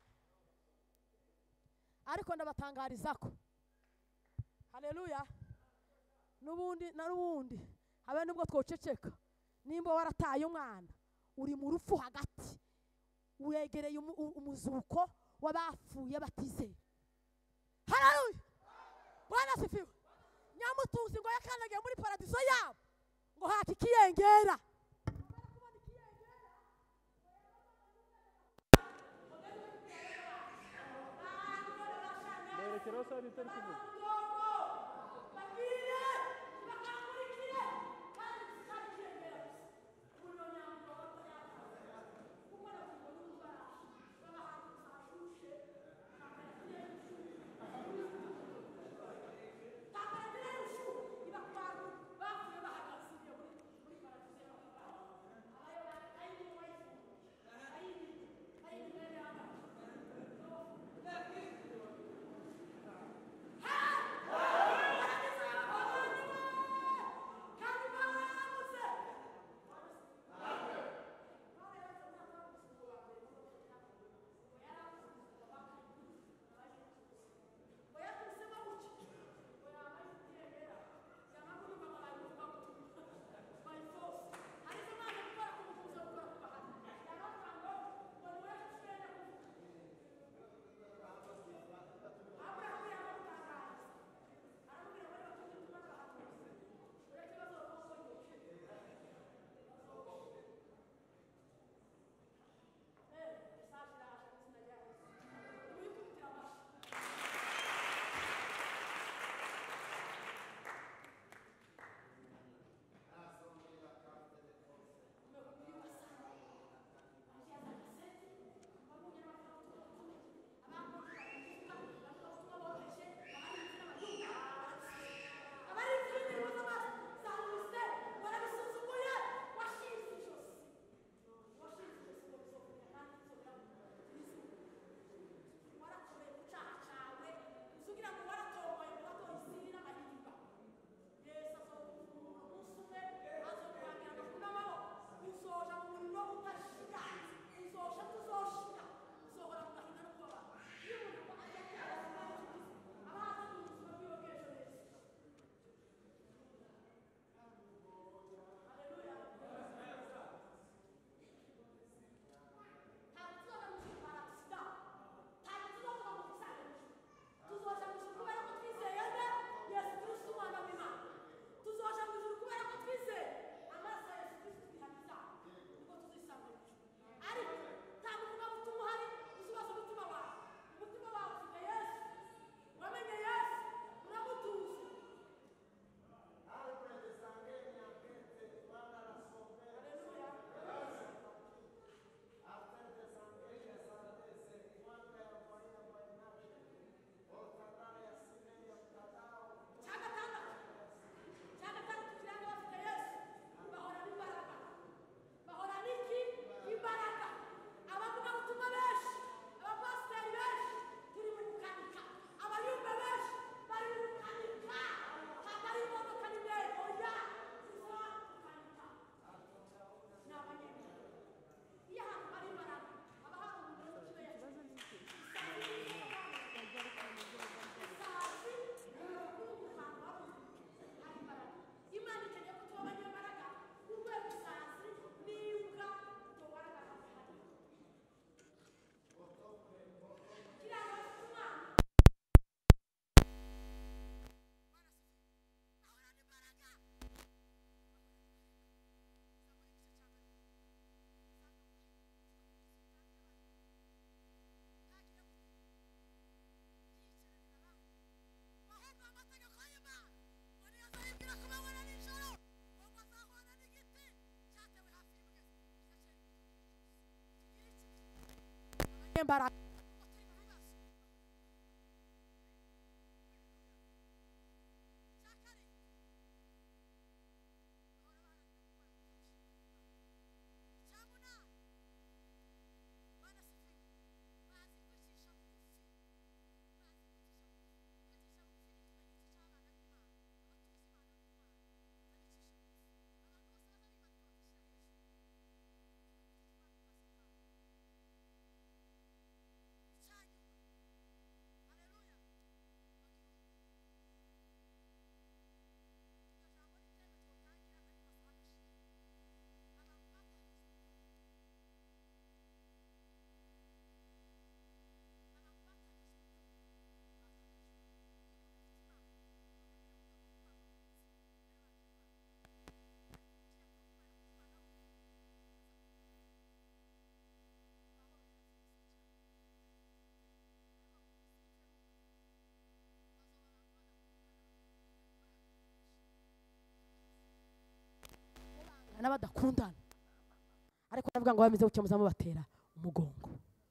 Ariko ndabatangariza ko haleluya, n'ubundi habe nubwo twoceceka, nimba warataye umwana uri mu rupfu hagati, uregereye umuzuko w'abapfuye batizeye. Haleluya. Bwana asifiwe. Nyamutunzi ngo yakandagiye muri paradiso yabo ngo hati kiyengera. Kerosa di tersebut. Ha! imbaraga n'abadakundana ariko ndavuga ngo bameze gutya muzamubatera umugongo.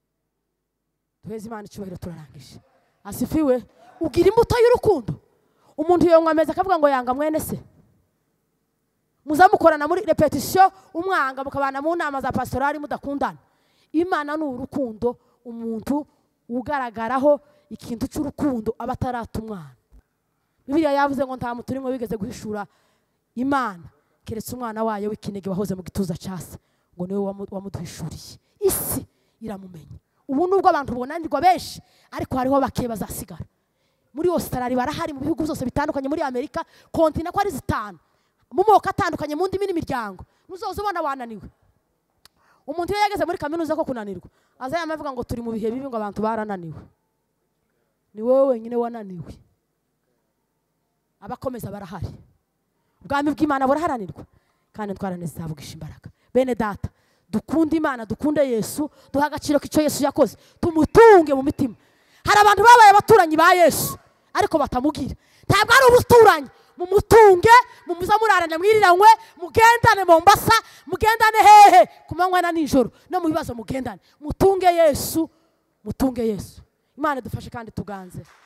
Tuheze Imana icyubahiro turarangije. Asifiwe. Ugira imbuto y'urukundo. Umuntu yonywa ameze akavuga ngo yanga mwene se. Muzamukorana muri repetition umwanga mukabana mu nama za pastorali mudakundana. Imana ni urukundo, umuntu ugaragaraho ikintu cy'urukundo abatarata umwana. Bibiliya yavuze ngo nta muturimwe wigeze guhishura Imana keretse umwana wayo w'ikinege wahoze mu gituza cyase ngo niwe wamuduhishuriye. Isi iramumenya. Ubu nubwo abantu bonanirwa benshi ariko hariho bake bazasigara. Muri Australia barahari, mu bihugu byose bitandukanye, muri Amerika kontina ko ari 5 mu moko atandukanye mu ndimi n'imiryango. Muzoze ubona wananiwe. Umuntu iyo yageze muri kaminuza ko kunanirwa aza yamavuga ngo turi mu bihe bibi ngo abantu barananiwe. Ni wowe wenyine wananiwe. Abakomeza barahari. Ubwami bw'Imana buraharanirwa kandi twaraneze zavugisha imbaraga. Bene data, dukunde Imana, dukunde Yesu, duha agaciro k'icyo Yesu yakoze, tumutunge mu mitima. Hari abantu babaye abaturanyi ba Yesu ariko batamugira. Ntabwo ari ubuturanyi. Mumutunge, mumuzamurarane mwiriranwe, mugendane Mombasa, mugendane hehe kumanywa na nijoro no mu bibazo mugendane. Mutunge Yesu, mutunge Yesu. Imana dufashe kandi tuganze.